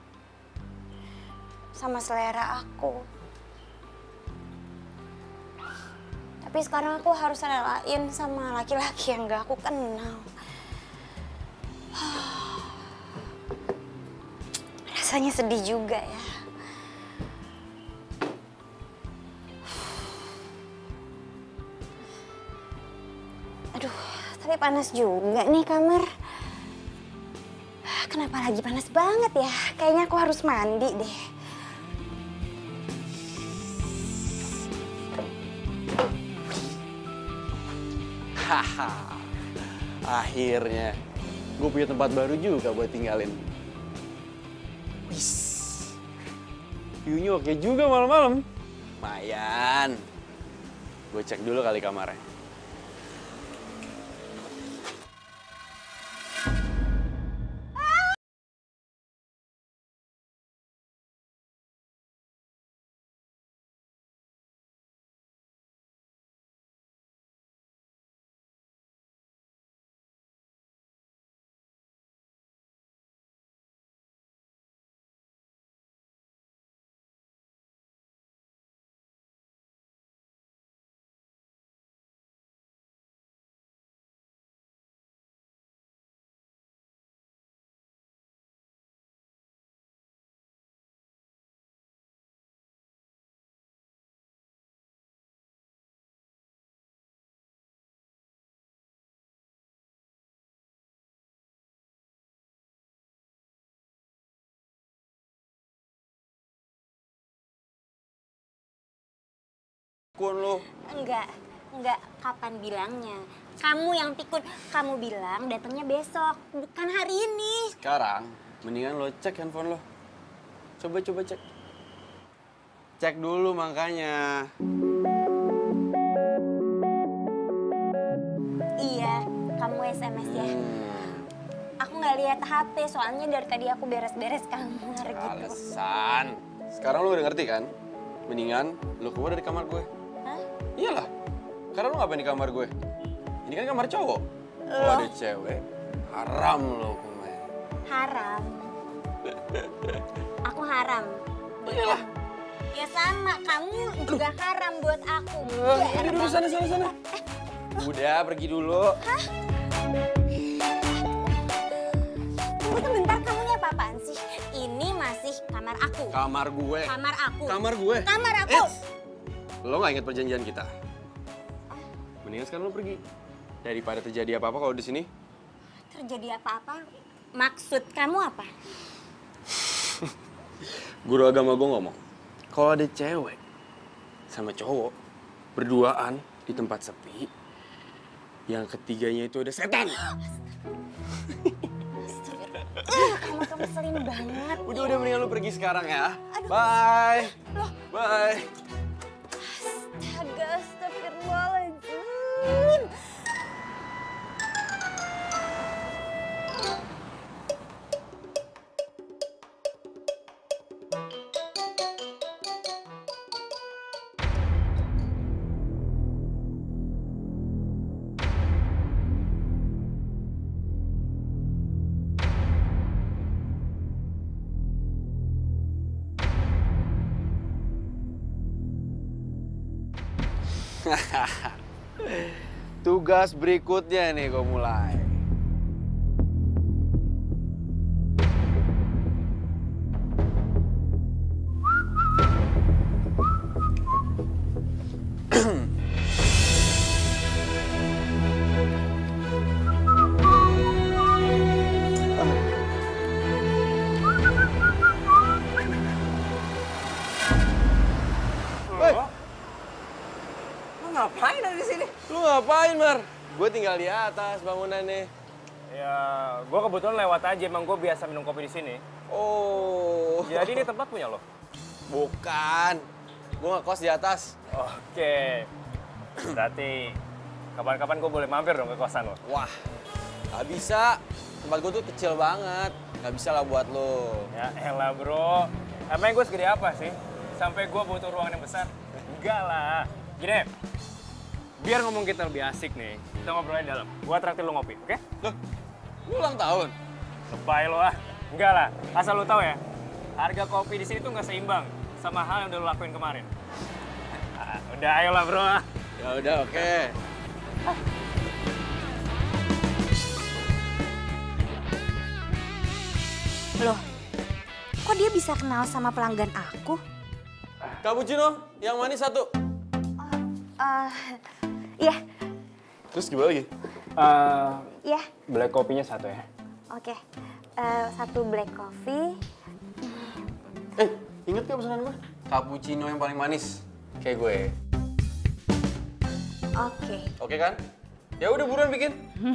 Sama selera aku. Tapi sekarang aku harus relain sama laki-laki yang gak aku kenal. Rasanya sedih juga ya. Aduh, tapi panas juga nih kamar. Kenapa lagi panas banget ya? Kayaknya aku harus mandi deh. Haha, akhirnya gue punya tempat baru juga buat tinggalin. Wis, view-nya oke juga malam-malam. Lumayan. Gue cek dulu kali kamarnya. pikun lu. Enggak, enggak. Kapan bilangnya? Kamu yang pikun. Kamu bilang datangnya besok, bukan hari ini. Sekarang, mendingan lo cek handphone lo. Coba, coba cek. Cek dulu makanya. Iya, kamu S M S ya. Aku nggak lihat H P, soalnya dari tadi aku beres-beres kamar gitu. Alasan. Sekarang lo udah ngerti kan? Mendingan lo keluar dari kamar gue. Hah? Iyalah. Karena lo ngapain di kamar gue? Ini kan kamar cowok. Kalau ada cewek, haram lo pemain. Haram. Aku haram. Iyalah. Ya sama, kamu juga haram buat aku. Uh, udah, udah, sana, sana, sana. Udah, pergi dulu. Hah? Tunggu sebentar, kamu ini apa-apaan sih? Ini masih kamar aku. Kamar gue. Kamar aku. Kamar gue. Kamar aku. Eits. Lo gak inget perjanjian kita? Mendingan sekarang lo pergi. Daripada terjadi apa-apa kalau di sini. Terjadi apa-apa? Maksud kamu apa? Guru agama gue ngomong, kalau ada cewek sama cowok berduaan di tempat sepi, yang ketiganya itu ada setan. Uh, kamu tuh ngeselin banget. Udah, udah mendingan lu pergi sekarang ya. Bye. Loh. Bye. Astaga, astagfirullahaladzim. Tugas berikutnya nih gue mulai. Ngapain ada di sini? Lu ngapain, Mar? Gue tinggal di atas bangunannya. Ya, gue kebetulan lewat aja. Emang gue biasa minum kopi di sini. Oh. Jadi ini tempat punya lo? Bukan. Gue ngekos di atas. Oke. Berarti kapan-kapan gue boleh mampir dong ke kosan lo? Wah, gak bisa. Tempat gue tuh kecil banget. Gak bisa lah buat lo. Ya elah bro. Emang gue segede apa sih? Sampai gue butuh ruangan yang besar? Enggak lah. Gini, biar ngomong kita lebih asik nih, kita ngobrolnya di dalam. Gua traktir lo ngopi, oke? Loh, lu ulang tahun? Lebay lo ah. Enggak lah, asal lo tahu ya, harga kopi di sini tuh nggak seimbang sama hal yang udah lo lakuin kemarin. Ah, udah, ayolah bro. Ya udah, oke. Okay. Loh, kok dia bisa kenal sama pelanggan aku? Cappuccino, yang manis satu. Uh, iya. Terus gimana lagi? Uh, Iya. Black kopinya satu ya. Oke. Uh, satu black coffee. Eh, inget gak pesanan gue? Cappuccino yang paling manis. Kayak gue. Oke. Oke kan? Ya udah buruan bikin.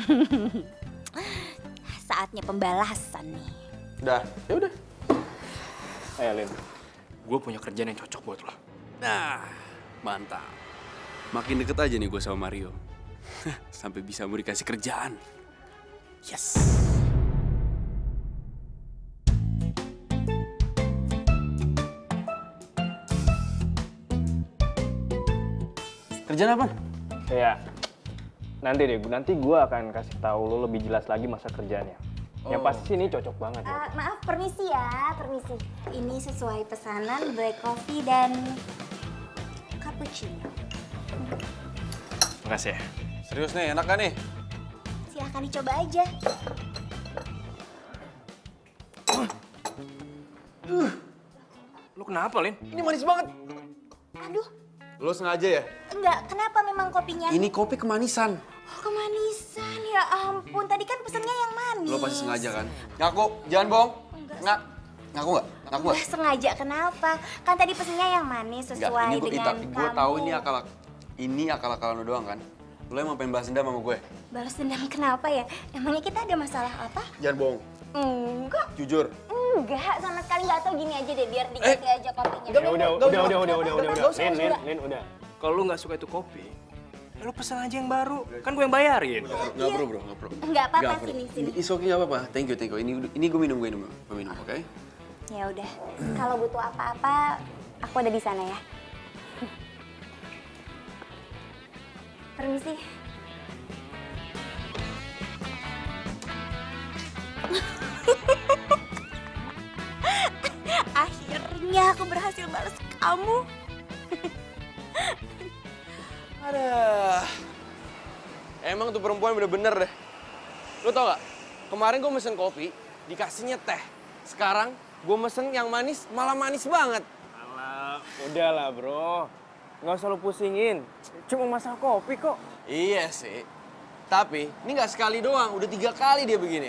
Saatnya pembalasan nih. Udah, ya udah. Ayo Lin, gue punya kerjaan yang cocok buat lo. Nah, mantap. Makin deket aja nih gue sama Mario. Sampai bisa mau dikasih kerjaan. Yes. Kerjaan apa? Ya, nanti deh. Nanti gue akan kasih tahu lo lebih jelas lagi masa kerjaannya. Oh. Yang pasti ini cocok banget. Uh, maaf, permisi ya, permisi. Ini sesuai pesanan black coffee dan cappuccino. Makasih ya. Serius nih, enak kan nih? Silahkan dicoba aja. Uh. Lo kenapa, Lin? Ini manis banget. Aduh. Lo sengaja ya? Enggak, kenapa memang kopinya? Ini kopi kemanisan. Oh, kemanisan, ya ampun. Tadi kan pesennya yang manis. Lo pasti sengaja kan? Ngaku, jangan bohong. Enggak. Nggak. Ngaku nggak? Ngaku nggak? Nggak sengaja, kenapa? Kan tadi pesennya yang manis sesuai Nggak, ini gua, dengan tapi kamu. gue tahu ini akal ini akal-akalan lu doang kan? Lo emang pengen balas dendam sama gue? Balas dendam kenapa ya? Emangnya kita ada masalah apa? Jangan bohong. Enggak. Jujur. Enggak, sama sekali nggak tahu. Gini aja deh, biar diganti aja kopinya. Ya udah, udah, udah, udah, udah, udah, udah, udah. Lin, Lin, Lin, udah. Kalau lu nggak suka itu kopi, ya lu pesen aja yang baru. Kan gue yang bayarin. Nggak perlu bro, nggak perlu. Enggak apa-apa, Nggak perlu. sini, sini. It's okay, nggak apa-apa. Thank you, thank you. Ini ini gue minum, gue minum, gue minum, oke? Ya udah, kalau butuh apa-apa, aku ada di sana ya. Permisi. Akhirnya aku berhasil balas kamu. Aduh. Emang tuh perempuan bener-bener deh. Lu tau gak? Kemarin gue mesen kopi, dikasihnya teh. Sekarang gue mesen yang manis, malah manis banget. Alah, udahlah bro. Nggak usah lu pusingin. Cuma masalah kopi kok. Iya sih. Tapi ini nggak sekali doang, udah tiga kali dia begini.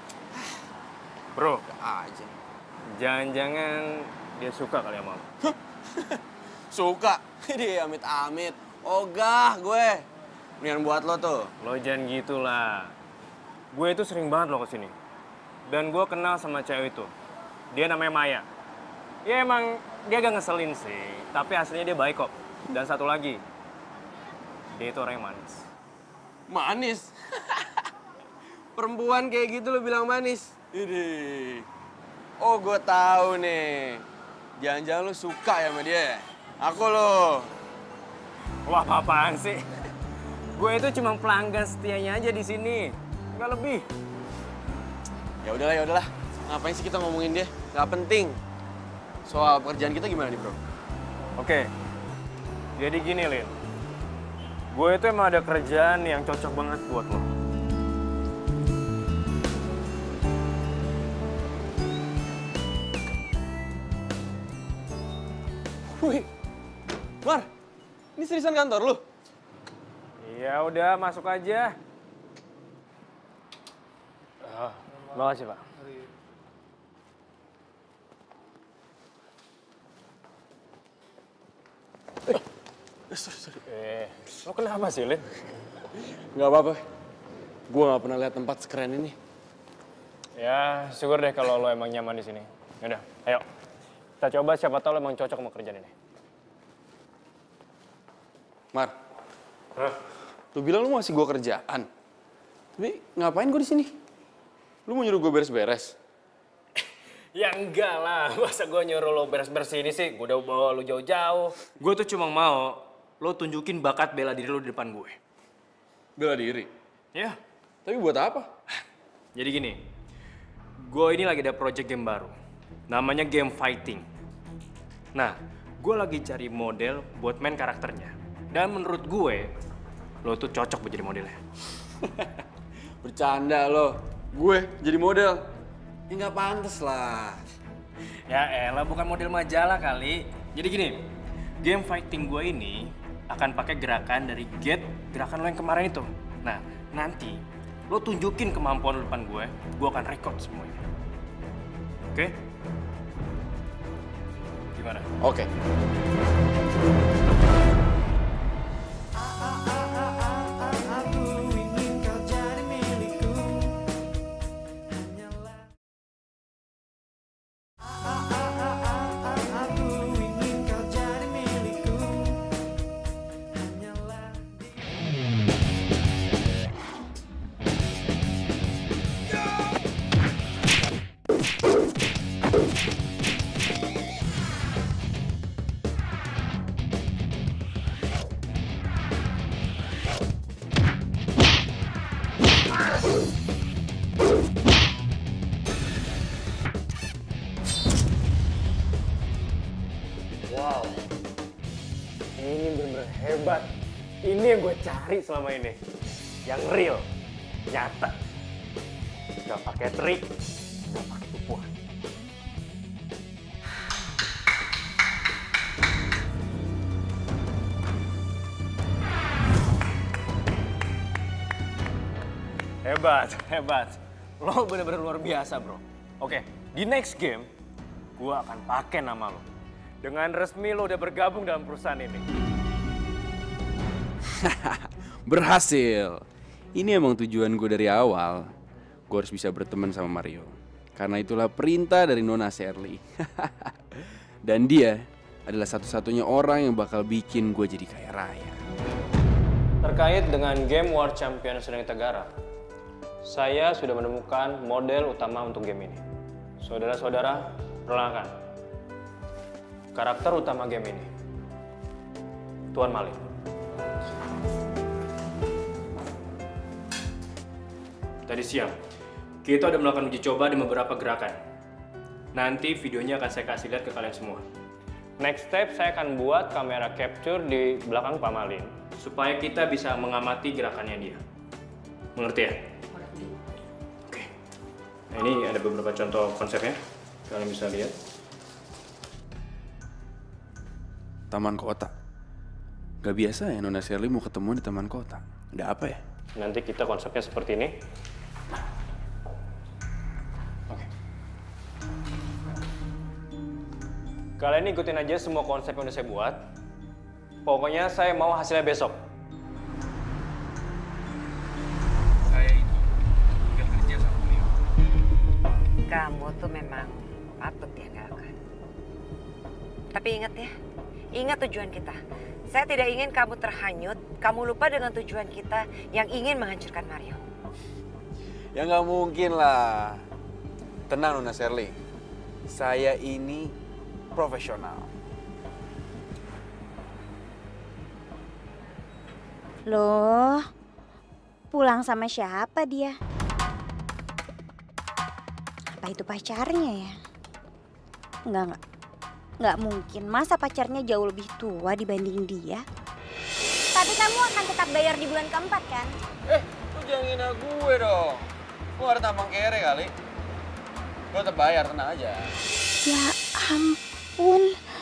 Bro, aja. Jangan-jangan dia suka kali sama lu. Suka? Dia amit-amit. Ogah gue. Mendingan buat lo tuh. Lo jangan gitulah. Gue itu sering banget lo kesini. Dan gue kenal sama cewek itu. Dia namanya Maya. Ya emang dia agak ngeselin sih. Tapi aslinya dia baik kok. Dan satu lagi. Dia itu orang yang manis. Manis? Perempuan kayak gitu lo bilang manis? Ini. Oh gue tahu nih. Jangan-jangan lo suka ya sama dia. Aku lo. Wah, apa-apaan sih? Gue itu cuma pelanggan setianya aja di sini, nggak lebih. Ya udahlah, ya udahlah. Ngapain sih kita ngomongin dia? Nggak penting. Soal pekerjaan kita gimana nih, bro? Oke. Jadi gini, Lin. Gue itu emang ada kerjaan yang cocok banget buat lo. Wih, Mar, ini seriusan kantor lu? Ya udah, masuk aja. Oh, makasih, Pak. Eh, sorry, sorry. Eh, lo kenapa sih, Lin? Nggak apa-apa. Gue nggak pernah lihat tempat sekeren ini. Ya, syukur deh kalau lo emang nyaman di sini. Yaudah, ayo. Kita coba siapa tahu lo emang cocok sama kerjaan ini. Mar, Hah? Lu bilang lu masih gue kerjaan. Tapi ngapain gue di sini? Lu mau nyuruh gue beres-beres? Ya enggak lah, masa gue nyuruh lo beres-beres ini sih, gue udah bawa lo jauh-jauh. Gue tuh cuma mau lo tunjukin bakat bela diri lo di depan gue. Bela diri? Ya. Tapi buat apa? Jadi gini, gue ini lagi ada project game baru. Namanya game fighting. Nah, gue lagi cari model buat main karakternya. Dan menurut gue, lo tuh cocok buat jadi modelnya. Bercanda lo, gue jadi model. Ya nggak pantas lah. Ya elah, bukan model majalah kali. Jadi gini, game fighting gue ini akan pakai gerakan dari Get, gerakan lo yang kemarin itu. Nah, nanti lo tunjukin kemampuan lo depan gue, gue akan record semuanya. Oke? Gimana? Oke. Wow, ini bener-bener hebat. Ini yang gue cari selama ini. Yang real, nyata. Gak pakai trik, gak pakai tipuan. Hebat, hebat. Lo bener-bener luar biasa, bro. Oke, di next game, gue akan pakai nama lo. Dengan resmi lo udah bergabung dalam perusahaan ini. Berhasil. Ini emang tujuan gue dari awal. Gue harus bisa berteman sama Mario. Karena itulah perintah dari Nona Shirley. Dan dia adalah satu-satunya orang yang bakal bikin gue jadi kaya raya. Terkait dengan game World Champion Serenity Tegara, saya sudah menemukan model utama untuk game ini. Saudara-saudara, perkenalkan. Karakter utama game ini, Tuan Malin. Tadi siang, kita udah melakukan uji coba di beberapa gerakan. Nanti videonya akan saya kasih lihat ke kalian semua. Next step, saya akan buat kamera capture di belakang Pak Malin, supaya kita bisa mengamati gerakannya dia. Mengerti ya? Oke. Nah, ini ada beberapa contoh konsepnya. Kalian bisa lihat. Taman kota. Gak biasa ya Nona Shirley mau ketemu di taman kota. Ada apa ya? Nanti kita konsepnya seperti ini. Oke. Kalian ikutin aja semua konsep yang udah saya buat. Pokoknya saya mau hasilnya besok. Saya itu tinggal kerja sama beliau. Kamu tuh memang patut diandalkan. Tapi ingat ya, ingat tujuan kita. Saya tidak ingin kamu terhanyut, kamu lupa dengan tujuan kita yang ingin menghancurkan Mario. Ya nggak mungkin lah. Tenang Nona Shirley. Saya ini profesional. Loh, pulang sama siapa dia? Apa itu pacarnya ya? Enggak, enggak. Enggak mungkin, masa pacarnya jauh lebih tua dibanding dia? Tapi kamu akan tetap bayar di bulan keempat kan? Eh, lu jangan ngina gue dong. Gue ada tampang kere kali. Gue tetap bayar, tenang aja. Ya ampun.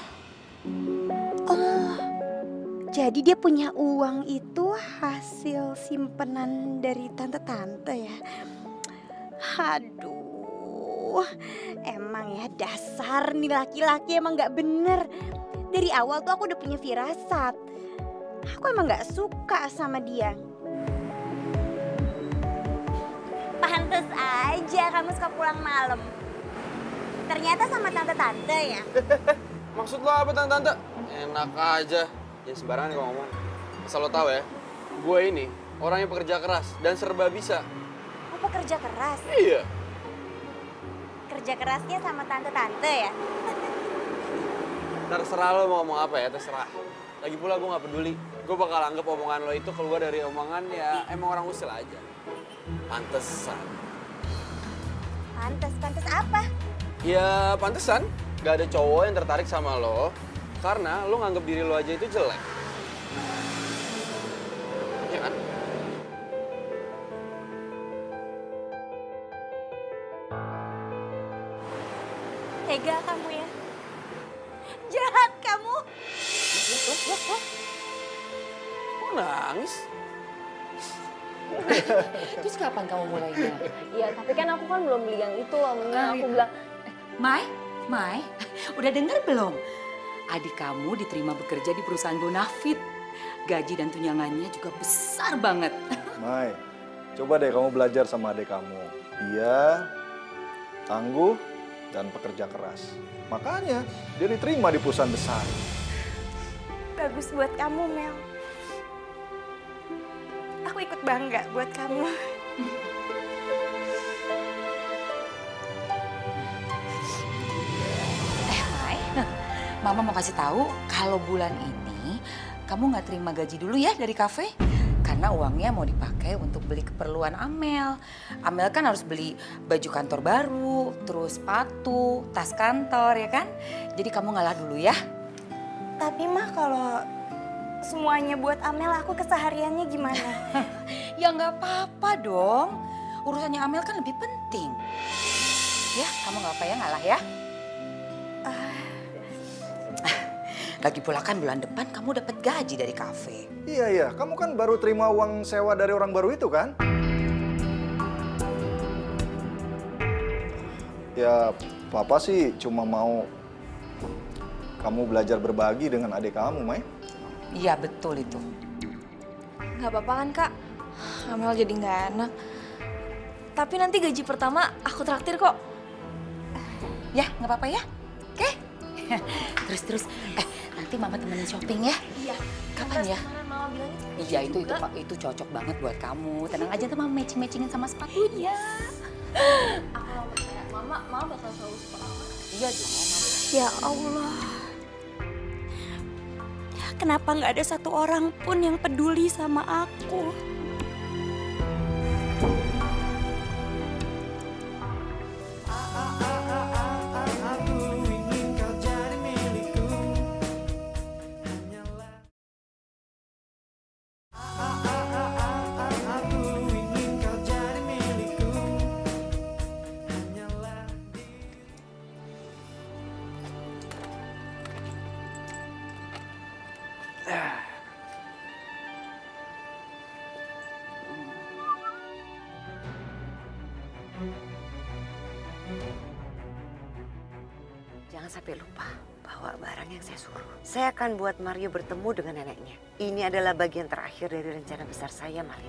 Oh, jadi dia punya uang itu hasil simpenan dari tante-tante ya? Aduh. Wah, emang ya dasar nih laki-laki emang gak bener. Dari awal tuh aku udah punya firasat. Aku emang gak suka sama dia. Pantes aja kamu suka pulang malam. Ternyata sama tante-tante ya? Maksud lo apa tante-tante? Enak aja. Jangan sembarangan nih kalau ngomong. Asal lo tahu ya, gue ini orang yang pekerja keras dan serba bisa. Oh, pekerja keras? Iya. Kerja kerasnya sama tante-tante ya? Terserah lo mau ngomong apa ya, terserah. Lagi pula gue gak peduli. Gue bakal anggap omongan lo itu keluar dari omongan ya emang orang usil aja. Pantesan. Pantes, pantes apa? Ya pantesan. Gak ada cowok yang tertarik sama lo karena lo nganggap diri lo aja itu jelek. Ya kan? Tega kamu ya? Jahat kamu! Kok nangis? Terus kapan kamu mulainya? Iya, tapi kan aku kan belum beli yang itu, omongnya aku bilang. Mai, Mai, udah dengar belum? Adik kamu diterima bekerja di perusahaan Bonafit. Gaji dan tunjangannya juga besar banget. Mai, coba deh kamu belajar sama adik kamu. Dia tangguh dan pekerja keras. Makanya dia diterima di perusahaan besar. Bagus buat kamu, Mel. Aku ikut bangga buat kamu. Eh, Mai, Mama mau kasih tahu kalau bulan ini kamu nggak terima gaji dulu ya dari kafe. Karena uangnya mau dipakai untuk beli keperluan Amel. Amel kan harus beli baju kantor baru, terus sepatu, tas kantor ya kan. Jadi kamu ngalah dulu ya. Tapi mah kalau semuanya buat Amel, aku kesehariannya gimana? Ya nggak apa-apa dong. Urusannya Amel kan lebih penting. Ya, kamu nggak apa ya ngalah ya. Lagi pula kan bulan depan kamu dapat gaji dari kafe. Iya, iya. Kamu kan baru terima uang sewa dari orang baru itu kan? Ya, Papa sih cuma mau kamu belajar berbagi dengan adik kamu, Mai. Iya, betul itu. Nggak apa-apa kan, Kak? Amel jadi nggak enak. Tapi nanti gaji pertama aku traktir kok. Ya, nggak apa-apa ya. Oke? Terus, terus. Eh, nanti Mama temenin shopping ya. Iya. Kapan ya? Mama bilangnya Iya, itu itu Pak, itu cocok banget buat kamu. Tenang aja tuh, Mama matching-matchingin sama sepatunya. Aku percaya Mama, Mama bakal selalu support aku. Iya dong, Mama. Ya Allah. Kenapa nggak ada satu orang pun yang peduli sama aku? Jangan sampai lupa bawa barang yang saya suruh. Saya akan buat Mario bertemu dengan neneknya. Ini adalah bagian terakhir dari rencana besar saya, Malin.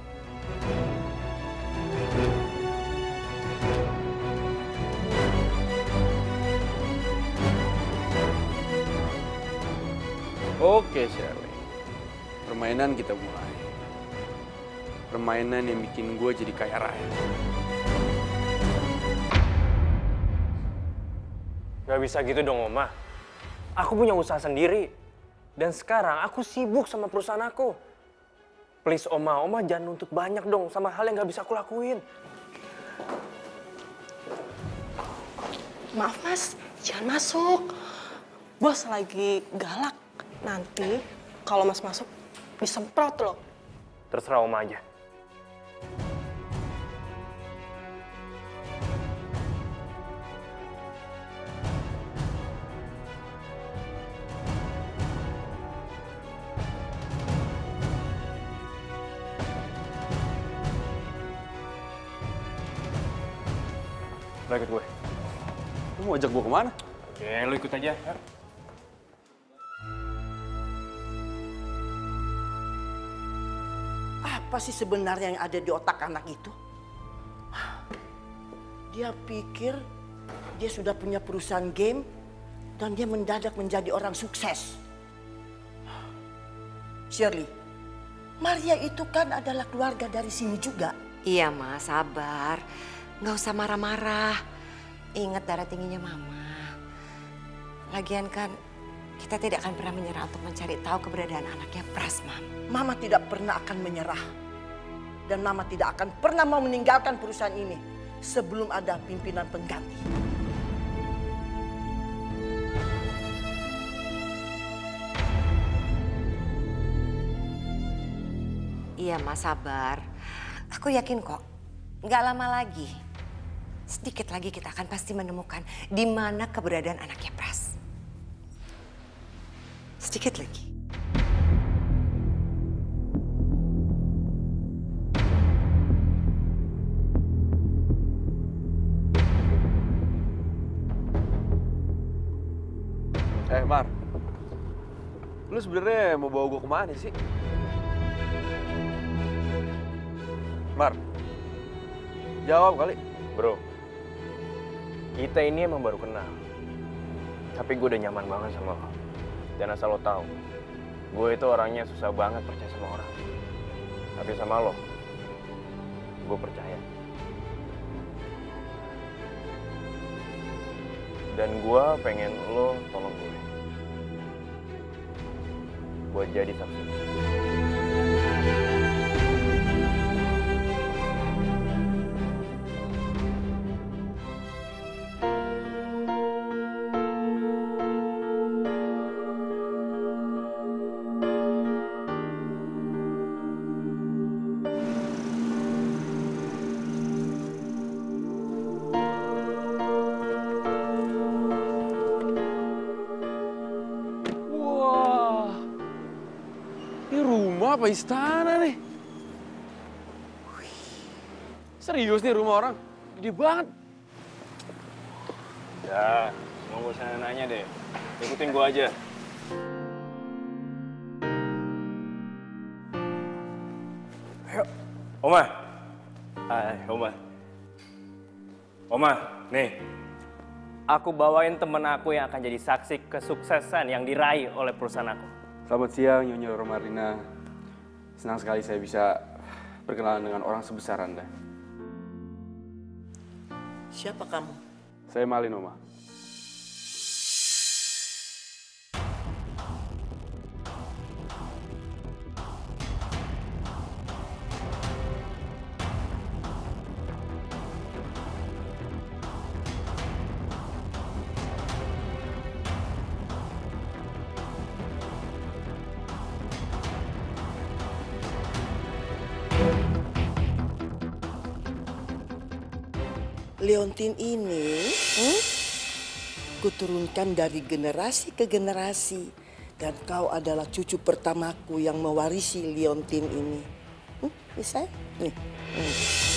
Oke, Shirley. Permainan kita mulai. Permainan yang bikin gue jadi kaya raya. Gak bisa gitu dong, Oma. Aku punya usaha sendiri. Dan sekarang aku sibuk sama perusahaan aku. Please, Oma. Oma jangan nuntut banyak dong sama hal yang gak bisa aku lakuin. Maaf, Mas. Jangan masuk. Bos lagi galak. Nanti kalau Mas masuk, disemprot loh. Terserah Oma aja. Lo ikut gue. Lu mau ajak gue kemana? Oke, lo ikut aja. Ya. Apa sih sebenarnya yang ada di otak anak itu? Dia pikir dia sudah punya perusahaan game dan dia mendadak menjadi orang sukses. Shirley, Maria itu kan adalah keluarga dari sini juga. Iya, Ma, sabar. Nggak usah marah-marah. Ingat darah tingginya Mama. Lagian kan kita tidak akan pernah menyerah untuk mencari tahu keberadaan anaknya Pras, Mam. Mama tidak pernah akan menyerah. Dan Mama tidak akan pernah mau meninggalkan perusahaan ini sebelum ada pimpinan pengganti. Iya, Ma, sabar. Aku yakin kok, nggak lama lagi, sedikit lagi kita akan pasti menemukan di mana keberadaan anaknya Pras. Sedikit lagi. Eh, Mar. Lu sebenarnya mau bawa gue kemana sih? Mar, jawab kali. Bro, kita ini emang baru kenal. Tapi gue udah nyaman banget sama lo. Dan asal lo tahu, gue itu orangnya susah banget percaya sama orang. Tapi sama lo, gue percaya. Dan gue pengen lo tolong gue. Buat jadi saksi. Apa istana nih? Serius nih rumah orang? Gede banget. Ya, mau gak usah nanya deh. Ikutin gua aja. Ayo, Oma. Hai, Oma. Oma, nih. Aku bawain temen aku yang akan jadi saksi kesuksesan yang diraih oleh perusahaan aku. Selamat siang, Nyonya Romarina. Senang sekali saya bisa berkenalan dengan orang sebesar Anda. Siapa kamu? Saya Malin, Oma. Leontin ini hmm, kuturunkan dari generasi ke generasi. Dan kau adalah cucu pertamaku yang mewarisi Leontin ini. Hmm, bisa? Nih. Hmm.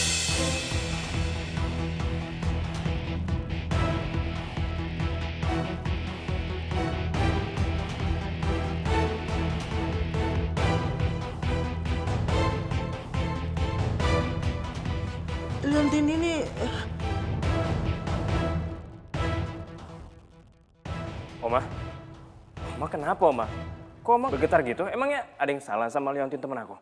Leontin ini... Oma? Oma kenapa, Oma? Kok Oma bergetar gitu? Emangnya ada yang salah sama Leontin temen aku?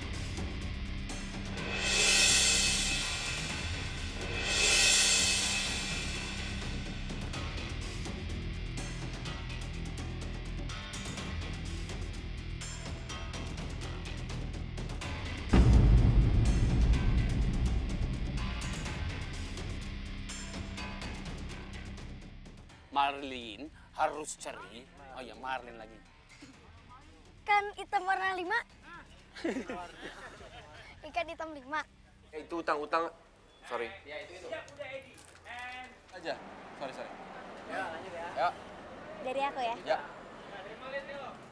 Marlin harus cari. Oh ya, Marlin lagi. Kan hitam warna lima. Ikan hitam lima. Eh, itu utang-utang. Sorry. Ya, itu itu. Aja. Sorry, sorry. Ya, lanjut ya. Ya. Dari aku ya. Ya. Terima lihat yuk.